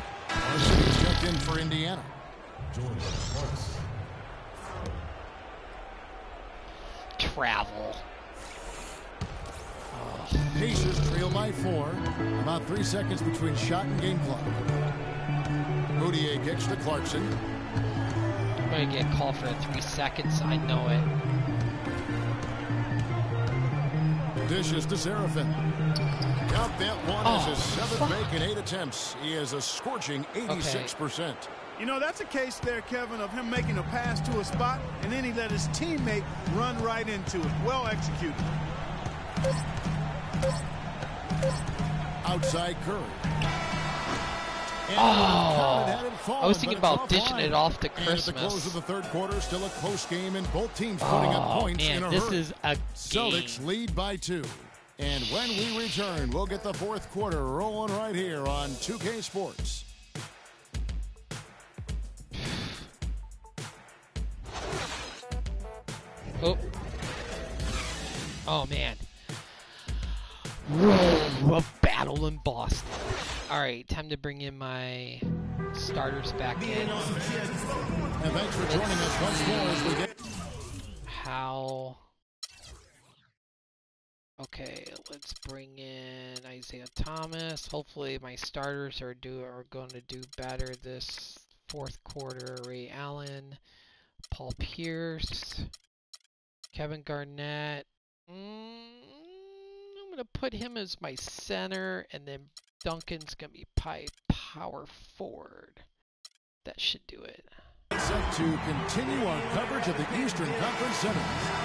Varsity is checked in for Indiana. travel. Pacers trail by four. About three seconds between shot and game clock. Moutier kicks to Clarkson. I'm going to get called for the three seconds. I know it. Dishes to Seraphin. Count that one Oh, as his seventh fuck. make in eight attempts. He has a scorching eighty-six percent. Okay. You know, that's a case there, Kevin, of him making a pass to a spot, and then he let his teammate run right into it. Well executed. Outside Curry. And Oh, had it fallen, I was but thinking it's about off dishing line. it off to And at the close Christmas. of the third quarter, still a close game, and both teams putting up Oh points in man, a this hurry. is a Celtics game. lead by two. And when we return, we'll get the fourth quarter rolling right here on two K Sports. Oh. Oh man. Whoa, a battle in Boston. Alright, time to bring in my starters back in. And thanks for joining us once more as we get. How? Okay, let's bring in Isaiah Thomas. Hopefully my starters are do are going to do better this fourth quarter. Ray Allen, Paul Pierce, Kevin Garnett. Mm, I'm going to put him as my center, and then Duncan's going to be pi power forward. That should do it. Set to continue our coverage of the Eastern Conference Center.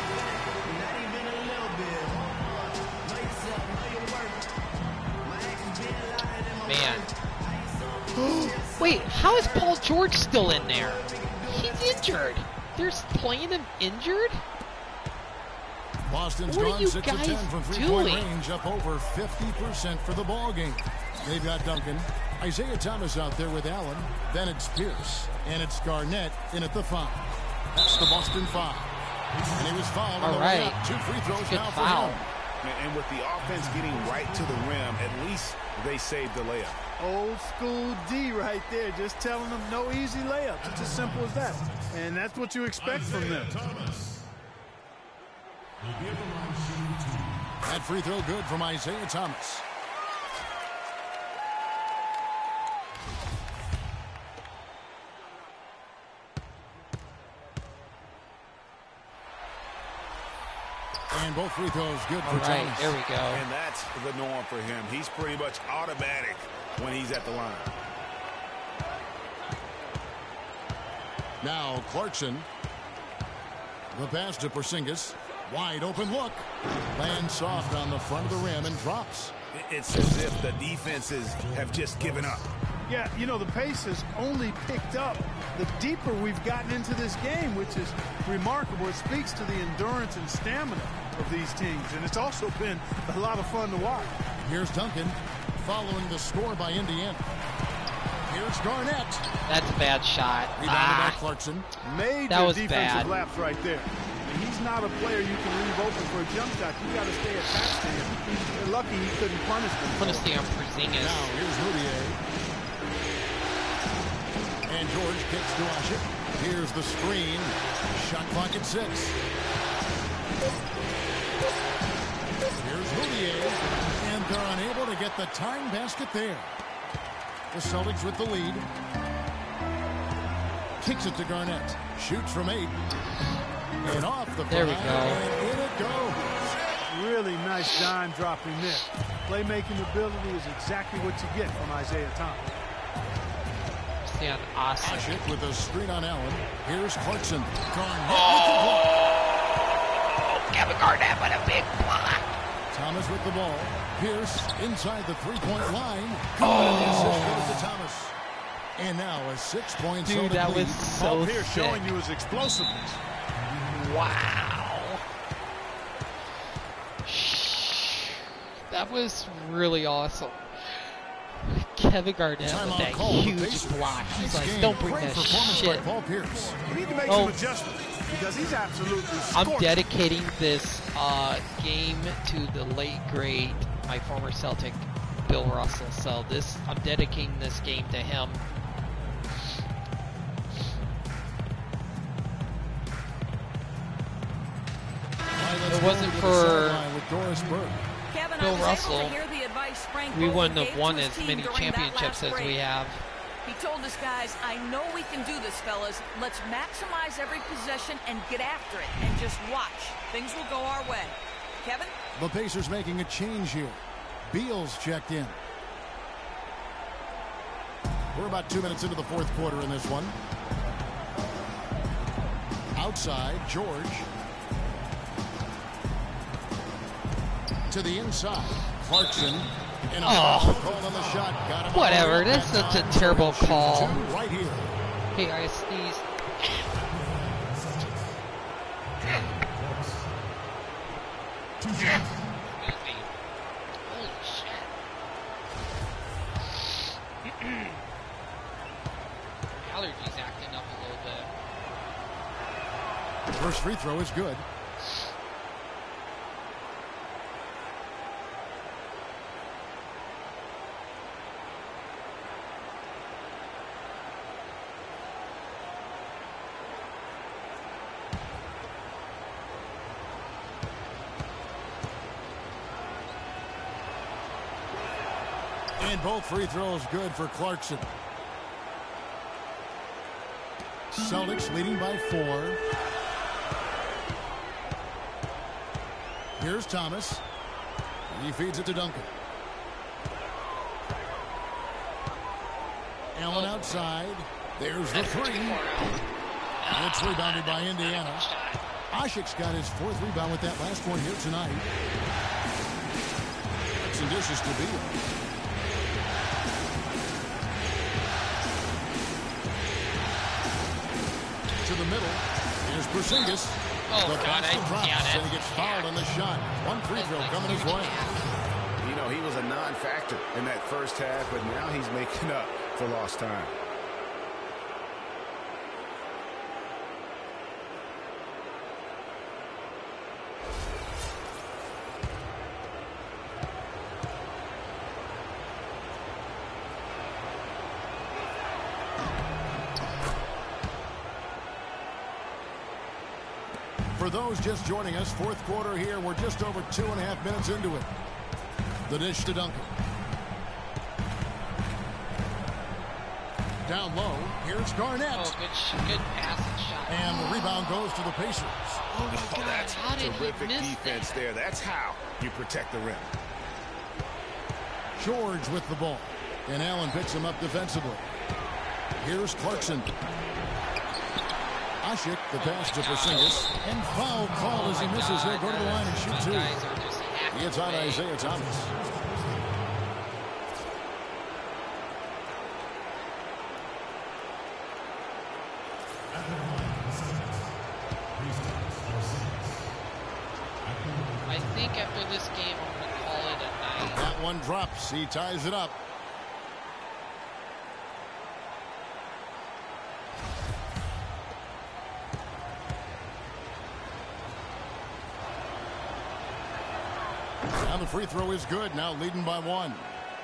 Man. Wait, how is Paul George still in there? He's injured. They're playing him injured? Boston's What are gone you six of guys ten from three-point doing? range, up over fifty percent for the ball game. They've got Duncan, Isaiah Thomas out there with Allen. Then it's Pierce, and it's Garnett in at the five. That's the Boston five. And he was fouled on All the right. way out. Two free throws Good now foul. for him. And with the offense getting right to the rim, at least they saved the layup. Old school D right there, just telling them no easy layups. It's as simple as that. And that's what you expect from them. That free throw good from Isaiah Thomas. And both free throws good for All right, Thomas. there we go. And that's the norm for him. He's pretty much automatic when he's at the line. Now Clarkson. The pass to Porzingis. Wide open look. Lands soft on the front of the rim and drops. It's as if the defenses have just given up. Yeah, you know, the pace has only picked up the deeper we've gotten into this game, which is remarkable. It speaks to the endurance and stamina of these teams, and it's also been a lot of fun to watch. Here's Duncan following the score by Indiana. Here's Garnett. That's a bad shot. Rebounded by Ah, Clarkson. Major That was defensive bad. lapse right there. And he's not a player you can leave open for a jump shot. You got to stay attached to him. He's lucky he couldn't punish them. I'm gonna stay on Porzingis. Now here's Moutier. And George kicks to Asher. Here's the screen. Shot clock at six. Here's Moutier. And they're unable to get the time basket there. The Celtics with the lead. Kicks it to Garnett. Shoots from eight. And off the There we front, go. And in it goes. Really nice dime dropping there. Playmaking ability is exactly what you get from Isaiah Thomas. Stay on Oscar. Asher with a screen on Allen. Here's Clarkson. Garnett Oh, Kevin Garnett with a big block. Thomas with the ball. Pierce inside the three-point line. Oh. And the assist goes to Thomas. And now a six-point Dude, Celtic that lead. was so Paul Pierce sick. showing you his explosiveness. Wow. That was really awesome. Kevin Garnett with Timeout that call for huge Pacers. block. He's Nice like, game. don't bring Great that performance shit. by Paul Pierce. You need to make Oh. some adjustments because he's absolutely I'm scorching. dedicating this uh, game to the late great, my former Celtic, Bill Russell. So this, I'm dedicating this game to him. By it wasn't for Kevin, Bill I was Russell, able to hear the advice Frank we Vogel wouldn't gave have to won his as team many during that championships last as we break. have. He told his guys, I know we can do this, fellas. Let's maximize every possession and get after it. And just watch. Things will go our way. Kevin? The Pacers making a change here. Beal's checked in. We're about two minutes into the fourth quarter in this one. Outside, George. To the inside, Clarkson. And a Oh, call on the shot. Got him whatever. on the That's such a terrible call. right here. Hey, I sneezed. Holy shit. Allergies acting up a little bit. First free throw is good. And both free throws good for Clarkson. Celtics leading by four. Here's Thomas. He feeds it to Duncan. Allen outside. There's the three. It's rebounded by Indiana. Ashik's got his fourth rebound with that last one here tonight. Some dishes to Beal. To the middle. Here's Porzingis. Oh, the God, I drops, got it. and he gets fouled on the shot. One free throw coming his way. You know, he was a non-factor in that first half, but now he's making up for lost time. For those just joining us, fourth quarter here. We're just over two and a half minutes into it. The dish to Duncan. Down low. Here's Garnett. Oh, good, sh good pass and shot. And the rebound goes to the Pacers. Oh, my God. That's How did terrific he miss defense that? there. That's how you protect the rim. George with the ball. And Allen picks him up defensively. Here's Clarkson. Ashik, the pass to Porzingis. And foul call as he misses. He'll go to the line and shoot two. It's on Isaiah Thomas. I think after this game, I'm going to call it a night. That one drops. He ties it up. Now the free throw is good. Now leading by one.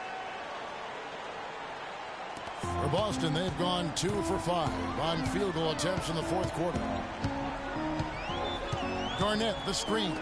For Boston, they've gone two for five on field goal attempts in the fourth quarter. Garnett, the screen.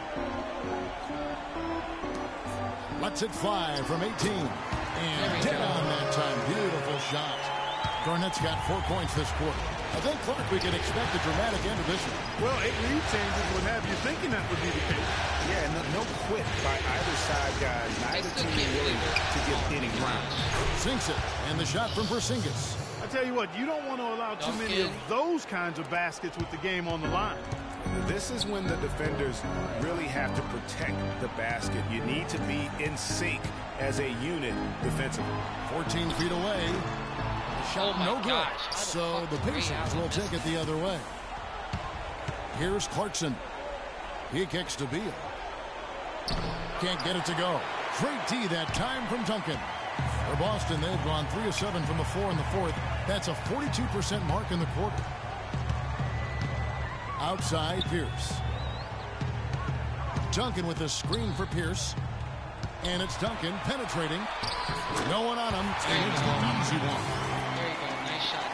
Lets it fly from eighteen. And dead on that time. Beautiful shot. Garnett's got four points this quarter. I think, Clark, we can expect a dramatic end of this one. Well, eight lead changes would have you thinking that would be the case. Yeah, no, no quit by either side, guys. Neither team willing to give any ground. Sinks it. And the shot from Porzingis. I tell you what, you don't want to allow too many of those kinds of baskets with the game on the line. This is when the defenders really have to protect the basket. You need to be in sync as a unit defensively. fourteen feet away. Shot Oh my no good. gosh. So the Pacers will take it the other way. Here's Clarkson. He kicks to Beal. Can't get it to go. Great D that time from Duncan. For Boston, they've gone three of seven from the floor in the fourth. That's a forty-two percent mark in the quarter. Outside, Pierce. Duncan with the screen for Pierce. And it's Duncan penetrating. No one on him. And it's an easy one. There you go. Nice shot,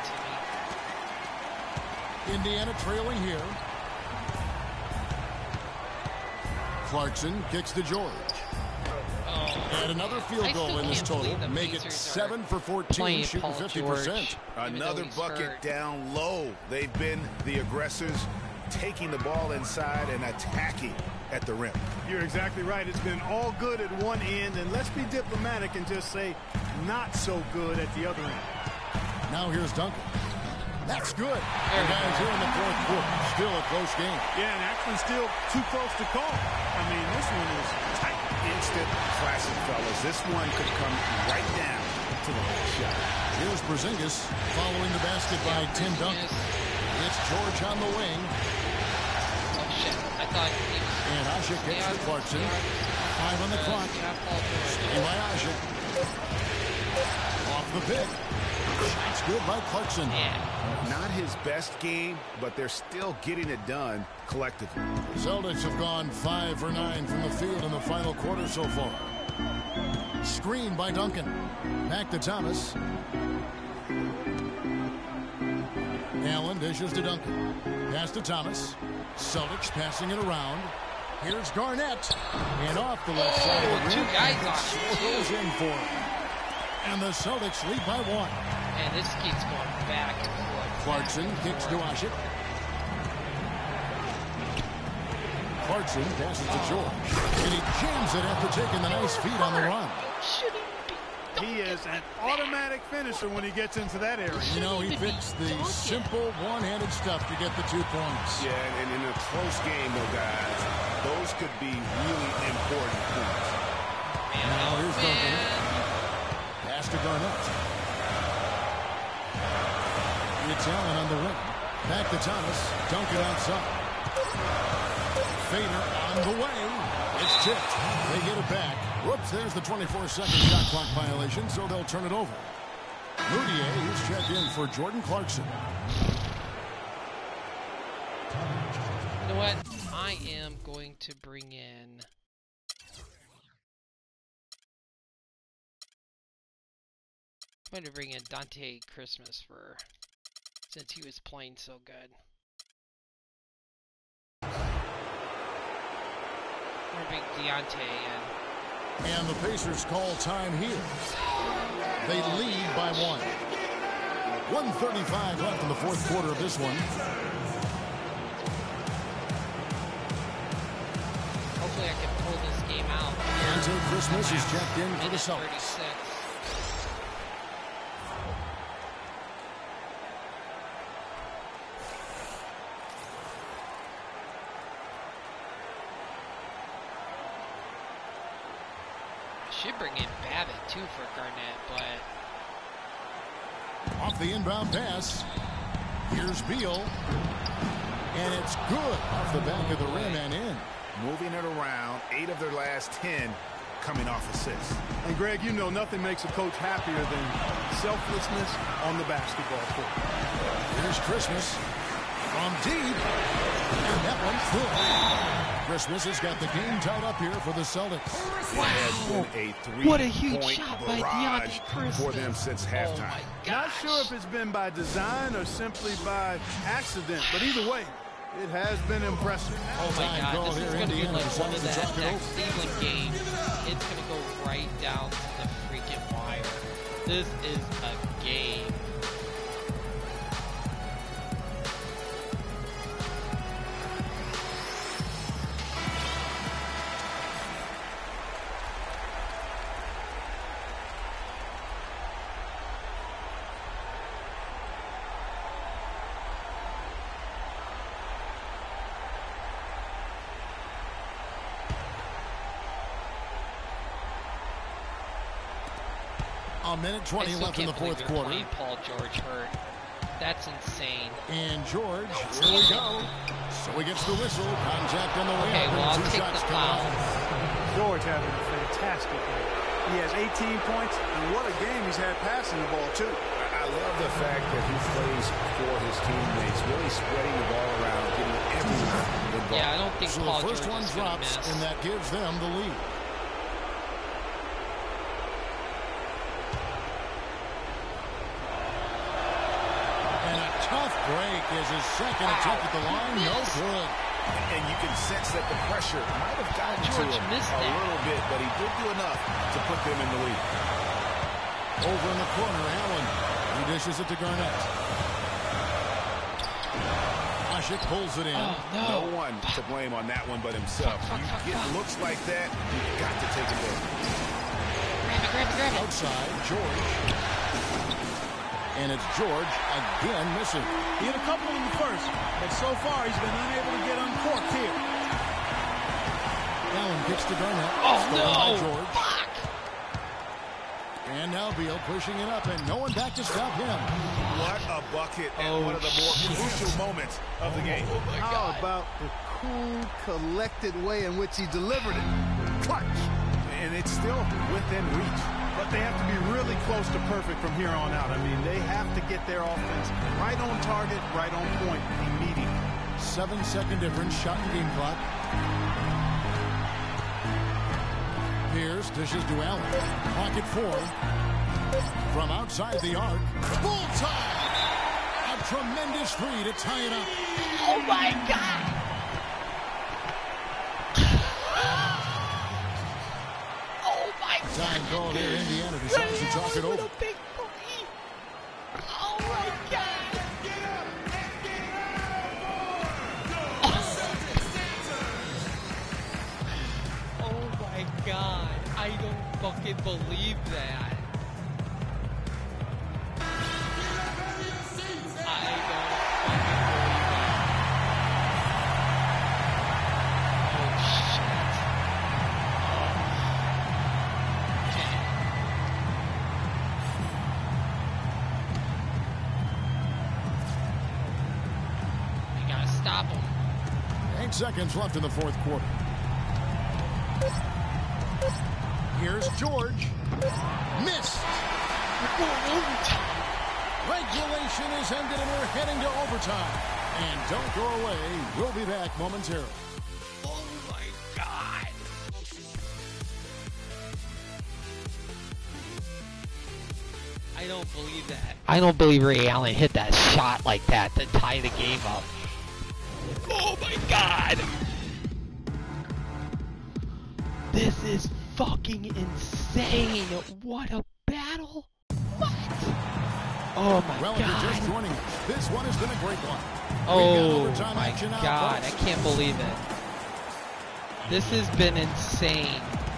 Timmy. Indiana trailing here. Clarkson kicks to George. Oh, and another field goal in this total. Make it seven for fourteen, shooting fifty percent. Another bucket hurt. Down low. They've been the aggressors, taking the ball inside and attacking at the rim. You're exactly right. It's been all good at one end, and let's be diplomatic and just say not so good at the other end. Now here's Duncan. That's good. And guys, here in the fourth quarter, still a close game. Yeah, and actually still too close to call. I mean, this one is tight. Instant classic, fellas. This one could come right down to the last shot. Here's Porzingis following the basket by Tim Duncan. It's George on the wing. Oh, shit. I thought he was... And Asha gets to Clarkson. Five on the uh, clock. Stay by Asha. Off the pick. Shot's good by Clarkson. Yeah. Not his best game, but they're still getting it done collectively. The Celtics have gone five for nine from the field in the final quarter so far. Screen by Duncan. Back to Thomas. Allen dishes to Duncan. Pass to Thomas. Celtics passing it around. Here's Garnett. And off the left oh, side of the rim. Two guys on goes in for him. And the Celtics lead by one. And this keeps going back and forth. Clarkson kicks to Ashick. Clarkson passes to George. And he jams it after taking the nice feed on the run. He is an automatic finisher when he gets into that area. You know, he picks the simple one-handed stuff to get the two points. Yeah, and in a close game, though, guys, those could be really important points. Man, now oh, here's man. Duncan. Pass to Garnett. It's Allen on the rim. Back to Thomas. Duncan outside. Fader on the way. It's tipped. They get it back. Whoops, there's the twenty-four second shot clock violation, so they'll turn it over. Moutier, who's checked in for Jordan Clarkson. You know what? I am going to bring in... I'm going to bring in Dante Christmas for... since he was playing so good. I'm going to bring Deontay in. And the Pacers call time here. They lead by one. one thirty-five left in the fourth quarter of this one. Hopefully I can pull this game out. Dante Christmas is checked in for the Celtics. Should bring in Babbitt too for Garnett, but off the inbound pass. Here's Beal, and it's good off the back of the rim and in. Moving it around, eight of their last ten coming off assists. And Greg, you know nothing makes a coach happier than selflessness on the basketball court. Here's Christmas from deep, and that one's good. Christmas has got the game tied up here for the Celtics. Wow. A what a huge shot by Deontay Christmas. For them since halftime. Oh Not sure if it's been by design or simply by accident, but either way, it has been impressive. Oh my God, this is going to be like one of that next Cleveland game. It's going to go right down to the freaking wire. This is a game. A minute twenty left in the fourth quarter. Paul George hurt. That's insane. And George, here we go. So he gets the whistle. Contact on the way okay, up. well, Two I'll take shots the come foul. out. George having a fantastic game. He has eighteen points, and what a game he's had passing the ball, too. I love the fact that he plays for his teammates, really spreading the ball around, getting everyone involved. Yeah, I don't think so Paul the first George one is drops, miss. and that gives them the lead. Tough break is his second attempt at the line. No good. and you can sense that the pressure might have gotten George to him missed a that. little bit, but he did do enough to put them in the lead. Over in the corner, Allen. He dishes it to Garnett. Asik pulls it in. Oh, no. No one to blame on that one but himself. Fuck, fuck, You fuck, get fuck. looks like that, you've got to take a look. Grab it, grab it, grab it. Outside, George. And it's George again missing. He had a couple in the first, but so far he's been unable to get uncorked here. Allen kicks to Garnett. Oh, Stolen by no. George. Fuck. And now Beal pushing it up, and no one back to stop him. What a bucket at Oh, one of the more shit. crucial moments of the game. Oh, my How God. about the cool, collected way in which he delivered it? Clutch. And it's still within reach. But they have to be really close to perfect from here on out. I mean, they have to get their offense right on target, right on point immediately. Seven second difference, shot and game clock. Pierce dishes to Allen. Pocket four. From outside the arc. Bullseye! A tremendous three to tie it up. Oh, my God. Oh, my God. Time call here. Indiana decides to talk it over. What a big three. Oh, my God. Oh, my God. I don't fucking believe that. I don't fucking believe that. Oh, shit. We gotta stop him. Eight seconds left in the fourth quarter. Here's George. Missed. We're going overtime. Regulation is ended and we're heading to overtime. And don't go away. We'll be back momentarily. Oh my God. I don't believe that. I don't believe Ray Allen hit that shot like that to tie the game up. Oh my God. This is fucking insane. What a battle. What? Oh my Well, if you're just God. joining us, this one has been a great one. We've got Oh overtime my action now, God. I folks. can't believe it. This has been insane.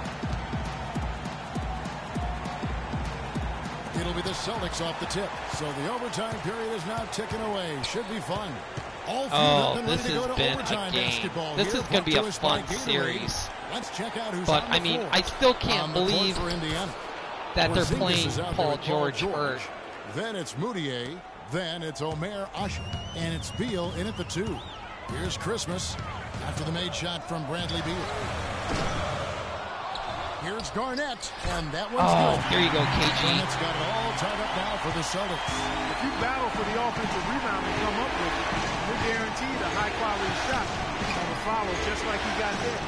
It'll be the Celtics off the tip. So the overtime period is now ticking away. Should be fun. All fueled up Oh, and ready this to go has to been overtime a game. basketball This here. is going to be Brought a us by fun Gatorade. series. Let's check out who's But on the I mean, floor. I still can't On the court believe for Indiana. that they're Porzingis playing is out there Paul with George hurt. Then it's Moutier. Then it's Omer Asik. And it's Beal in at the two. Here's Christmas after the made shot from Bradley Beal. Here's Garnett. And that one's Oh, good. here you go, K G. Garnett's got it all tied up now for the Celtics. If you battle for the offensive rebound and come up with it, you're guaranteed a high-quality shot on the follow, just like he got there.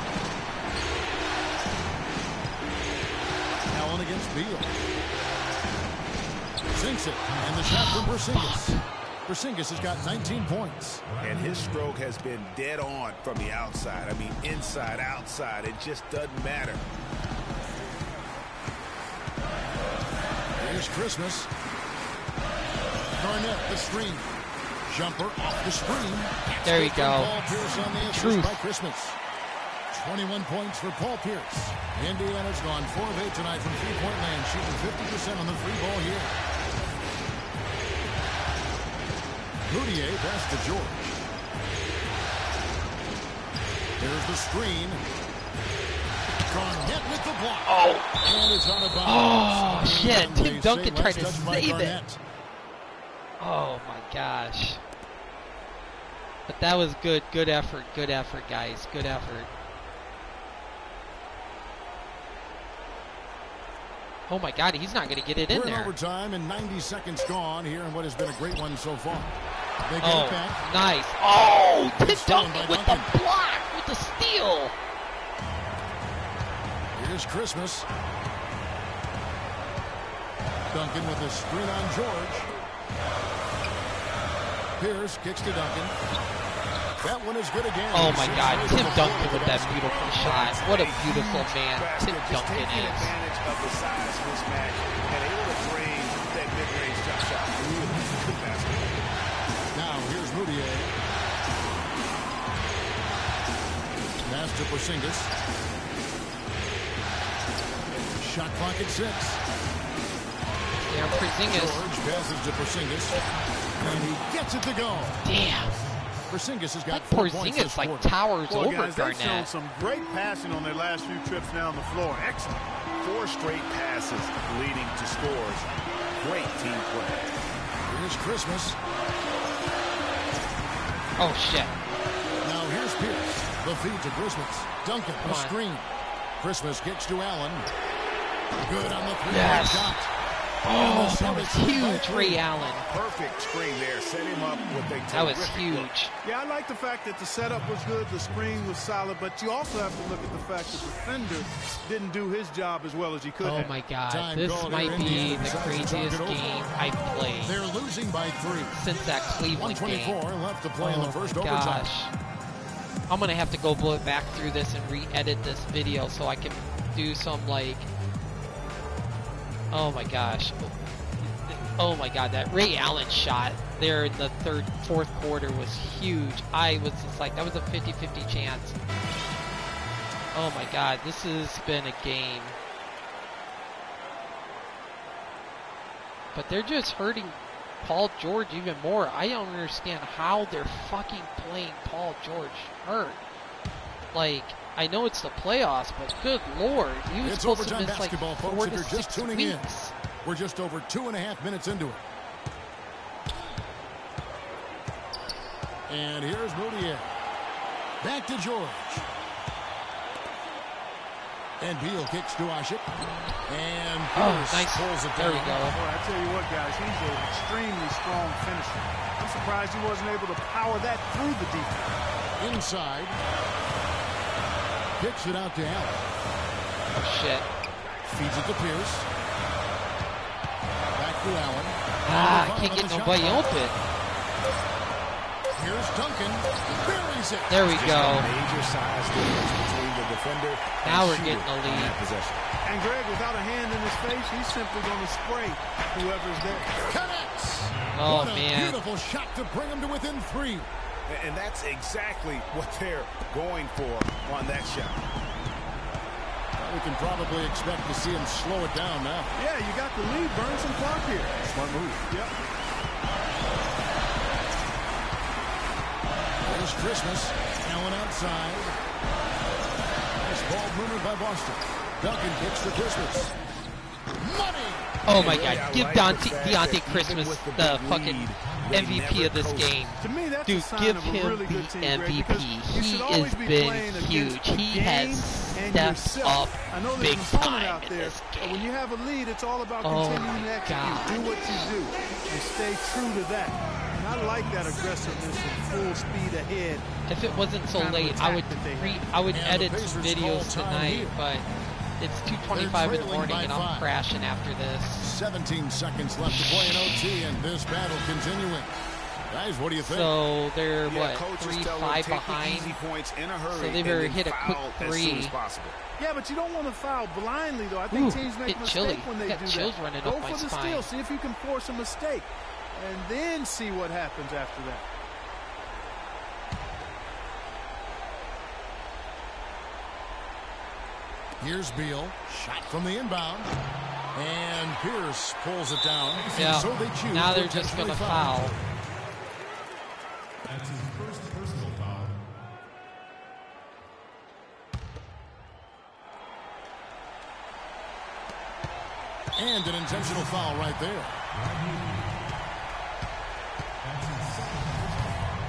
Allen against Beal. Sinks it. And the shot from Porzingis. Porzingis has got nineteen points. And his stroke has been dead on from the outside. I mean, inside, outside, it just doesn't matter. Here's Christmas. Garnett, the screen. Jumper off the screen. There you go. Paul Pierce on the assist Truth. by Christmas. twenty-one points for Paul Pierce. Indiana's gone four of eight tonight from three-point land, shooting fifty percent on the free ball here. Moutier pass to George. There's the screen. Garnett with the block. Oh. And it's out of bounds. Oh, shit. And Tim they Duncan say tried last to touch by save it. Garnett. Oh my gosh. But that was good. Good effort. Good effort, guys. Good effort. Oh my God, he's not going to get it in We're in there. overtime and ninety seconds gone here in what has been a great one so far. They get Oh, it back. nice. Oh, Tim Stolen Duncan by with Duncan. the block, with the steal. Here's Christmas. Duncan with a screen on George. Pierce kicks to Duncan. That one is good again. Oh my God, Tim Duncan with that basket. beautiful shot. What a beautiful man Tim Just Duncan taking is. advantage of the size mismatch and able to bring that mid-range jump shot. Really good basketball. Now here's Moutier. Pass to Porzingis. Shot clock at six. Yeah, Porzingis. George passes to Porzingis. And he gets it to go. Damn. Porzingis has got That four points this Porzingis like quarter. towers Boy, over guys, they've shown Garnett. some great passing on their last few trips down the floor. Excellent. Four straight passes leading to scores. Great team play. Here's Christmas. Oh shit. Now here's Pierce. The feed to Christmas. Duncan, Come a on. screen. Christmas kicks to Allen. Good on the three-point Yes. shot. Oh, that was huge, Ray Allen. Perfect screen there. Set him up with a That was terrific look. huge. Yeah, I like the fact that the setup was good, the screen was solid, but you also have to look at the fact that the defender didn't do his job as well as he could Oh have. my God, Time this called might here. be Indiana the decides to craziest talk it over. game I've played They're losing by three. since that Cleveland one game. twenty-four left to play in Oh the first my overtime. gosh. I'm gonna have to go blow back through this and re-edit this video so I can do some like. Oh my gosh. Oh my God, that Ray Allen shot there in the third, fourth quarter was huge. I was just like, that was a fifty fifty chance. Oh my God, this has been a game. But they're just hurting Paul George even more. I don't understand how they're fucking playing Paul George hurt. Like, I know it's the playoffs, but good Lord, he was It's supposed to overtime miss like basketball, four folks, if to you're six just tuning weeks. in. We're just over two and a half minutes into it. And here's Moutier. Back to George. And Beal kicks to Ashik. And Oh, Pierce nice. pulls it There down. we go. Boy, I tell you what, guys, he's an extremely strong finisher. I'm surprised he wasn't able to power that through the defense. Inside. Kicks it out to Allen. Oh shit. Feeds it to Pierce. Back to Allen. Ah, Foul can't on get the shot nobody clock. open. Here's Duncan. Buries it. There we Just go. a major size difference between the defender and Now we're shooter getting a on lead. that possession. And Greg, without a hand in his face, he's simply going to spray whoever's there. Connects. Oh What a man. beautiful shot to bring him to within three. And that's exactly what they're going for on that shot. We can probably expect to see him slow it down now. Yeah, you got the lead. Burn some clock here. Smart move. Yep. There's Christmas. Allen outside. Nice ball movement by Boston. Duncan kicks for Christmas. Money! Oh my Really, God. I Give like Dante, the fact Deontay that even Christmas with the the big fucking lead, they M V P never of this coasted. game. To me, that's Dude, a sign give of a him really good the team, M Greg, V because P. you He should always has be been playing huge. against the He game has and stepped yourself. up I know big there's an opponent time out in there, this but when game. you have a lead, it's all about Oh continuing my to execute. God. Do what you do and stay true to that. And I like that aggressiveness and full speed ahead. If it wasn't so kind of late, I would attack that they re have. I would And the edit some Pacers call videos time tonight, here. but it's two twenty-five in the trailing morning by and I'm five. crashing after this. seventeen seconds left to play in O T, and this battle continuing. Guys, what do you think? So they're Yeah, what coach is three, telling them, five take the behind. easy points in a hurry So they and better then hit a quick foul as soon as three. possible. Yeah, but you don't want to foul blindly, though. I think Ooh, teams make get a mistake chilly. when they Got do chills that. running Go up my for the spine. steal. See if you can force a mistake, and then see what happens after that. Here's Beal. Shot from the inbound. And Pierce pulls it down. Yeah. So they choose Now to they're just gonna intentionally foul. That's his first personal foul. And an intentional foul right there. That's his second personal foul.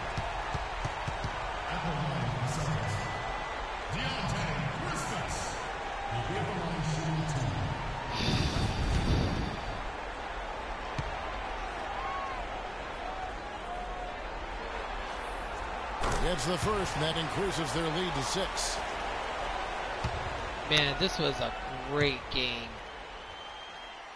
At the line for the Celtics, Deontay Christmas. He'll be at the line shooting two. It's the first, and that increases their lead to six. Man, this was a great game.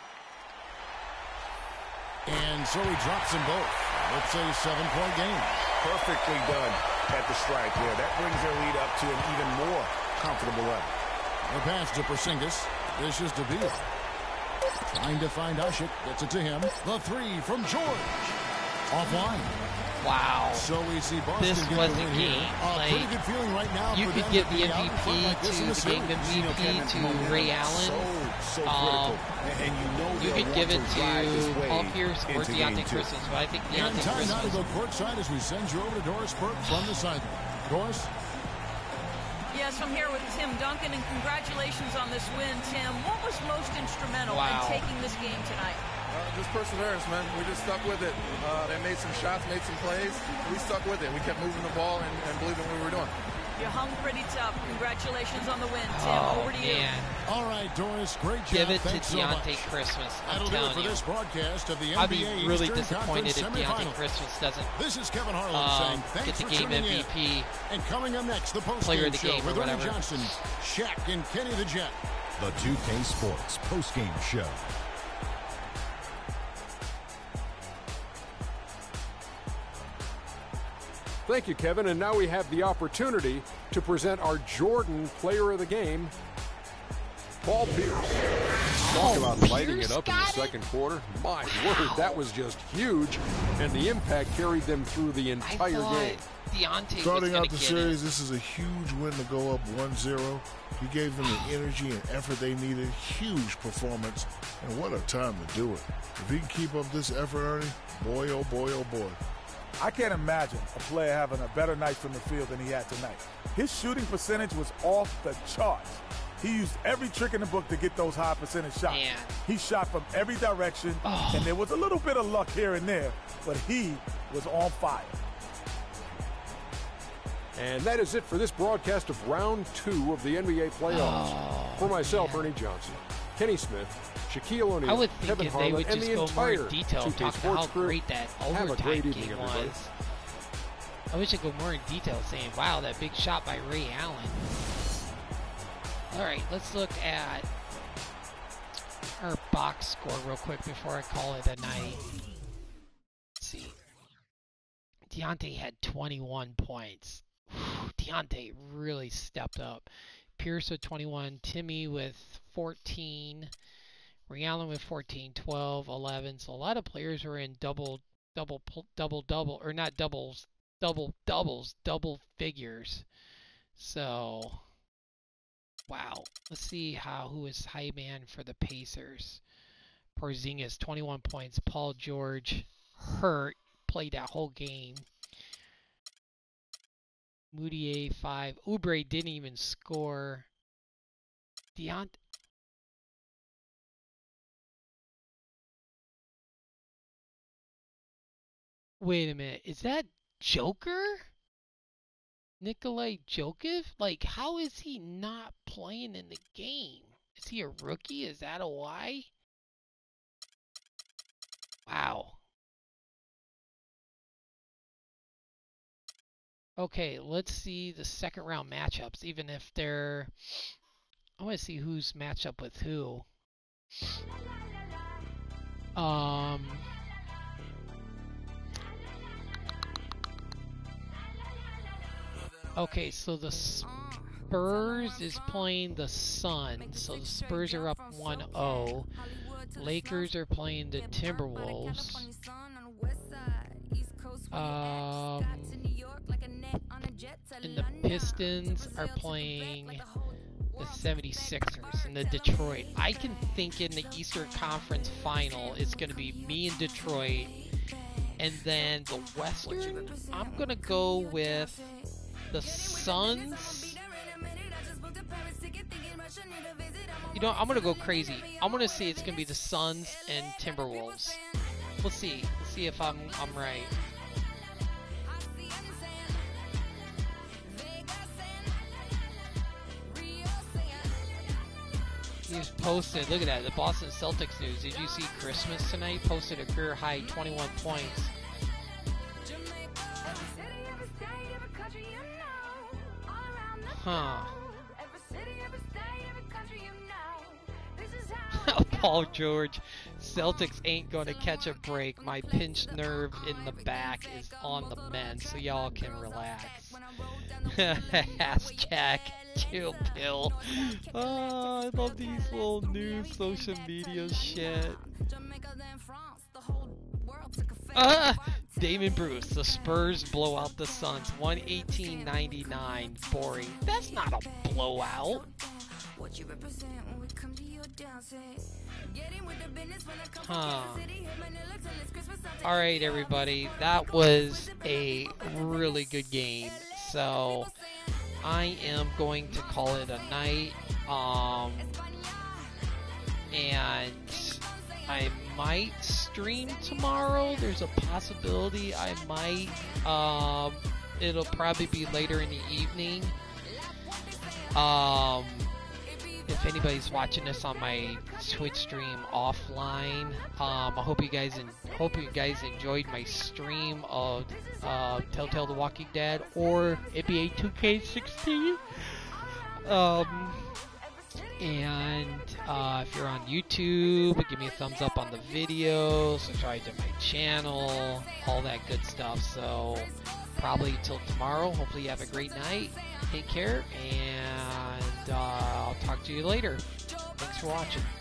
And so he drops them both. It's a seven-point game. Perfectly done at the strike there. That brings their lead up to an even more comfortable level. The pass to Porzingis. This is DeVille. Trying to find Ashik. Gets it to him. The three from George. Offline. Wow. So we see Boston this get was the a win game. here. Uh, like, pretty good feeling right now you for could them give to the be out M in V front P like this in to the the game series. M V P to Ray Allen. So, so Um, critical. And, and you know You they'll could give it want to ride this to wave Paul Pierce or into game Deontay two. Christmas, but I think And Deontay time now to go Christmas. courtside as we send you over to Doris Burke from the sideline. Doris? Yes, I'm here with Tim Duncan, and congratulations on this win, Tim. What was most instrumental Wow. in taking this game tonight? Uh, just perseverance, man. We just stuck with it. Uh, they made some shots, made some plays. We stuck with it. We kept moving the ball and, and believing what we were doing. You hung pretty tough. Congratulations on the win, Tim. Oh, Over to you. man. All right, Doris, great job. Give it to Thanks so Deontay much. Christmas. I'm That'll do it telling for you. this broadcast of the I'd N B be A really Eastern disappointed if Conference Deontay semifinal. Christmas doesn't This is Kevin Harlan um, saying thanks get the for game tuning M V P. in. And coming up next, the post Player game of the show game or with Ernie whatever. Johnson, Shaq, and Kenny the Jet. The two K Sports postgame show. Thank you, Kevin. And now we have the opportunity to present our Jordan Player of the Game, Paul Pierce. Talk about lighting it up in the second quarter. My word, that was just huge. And the impact carried them through the entire game. Deontay Starting was out the get series, it. this is a huge win to go up one zero. He gave them the energy and effort they needed. Huge performance. And what a time to do it. If he can keep up this effort, Ernie, boy, oh boy, oh boy. I can't imagine a player having a better night from the field than he had tonight. His shooting percentage was off the charts. He used every trick in the book to get those high percentage shots. Man. He shot from every direction, Oh. and there was a little bit of luck here and there, but he was on fire. And that is it for this broadcast of round two of the N B A playoffs. Oh, for myself, man. Ernie Johnson, Kenny Smith, Shaquille O'Neal, I would think Kevin if they Harlan, would and just the go more entire in detail two and K talk about Sports how crew. great that Have a overtime great evening, game everybody. was. I wish I'd go more in detail saying, wow, that big shot by Ray Allen. All right, let's look at our box score real quick before I call it a night. Let's see. Deontay had twenty-one points. Whew, Deontay really stepped up. Pierce with twenty-one, Timmy with fourteen, Ray Allen with fourteen, twelve, eleven. So a lot of players were in double, double, double, double, or not doubles, double doubles, double figures. So, wow. Let's see how who is high man for the Pacers. Porzingis, twenty-one points. Paul George hurt, played that whole game. Moutier, five. Oubre didn't even score. Deont. Wait a minute. Is that Joker? Nikolai Jokic? Like, how is he not playing in the game? Is he a rookie? Is that a why? Wow. Okay, let's see the second round matchups, even if they're... I want to see who's matched up with who. Um... Okay, so the Spurs is playing the Suns, so the Spurs are up one oh. Lakers are playing the Timberwolves. Um, and the Pistons are playing the seventy-sixers and the Detroit. I can think in the Eastern Conference Final, it's going to be me and Detroit. And then the Western, I'm going to go with the Suns. You know, I'm going to go crazy. I'm going to say it's going to be the Suns and Timberwolves. We'll see. Let's see if I'm I'm right. He just posted, look at that, the Boston Celtics news. Did you see Christmas tonight? Posted a career high twenty-one points. Huh. Paul George, Celtics ain't gonna catch a break. My pinched nerve in the back is on the mend, so y'all can relax. Hashtag chill pill. Oh, I love these little new social media shit. Uh, Damon Bruce, the Spurs blow out the Suns, one eighteen ninety-nine. Boring. That's not a blowout. Huh. Alright, everybody. That was a really good game. So, I am going to call it a night. Um, and I might stream tomorrow. There's a possibility I might. Um, it'll probably be later in the evening. Um, if anybody's watching this on my Twitch stream offline, um, I hope you guys en- hope you guys enjoyed my stream of uh, Telltale: The Walking Dead or N B A two K sixteen. Um, and uh, if you're on YouTube, give me a thumbs up on the video, subscribe to my channel, all that good stuff. So probably till tomorrow. Hopefully you have a great night. Take care, and uh, I'll talk to you later. Thanks for watching.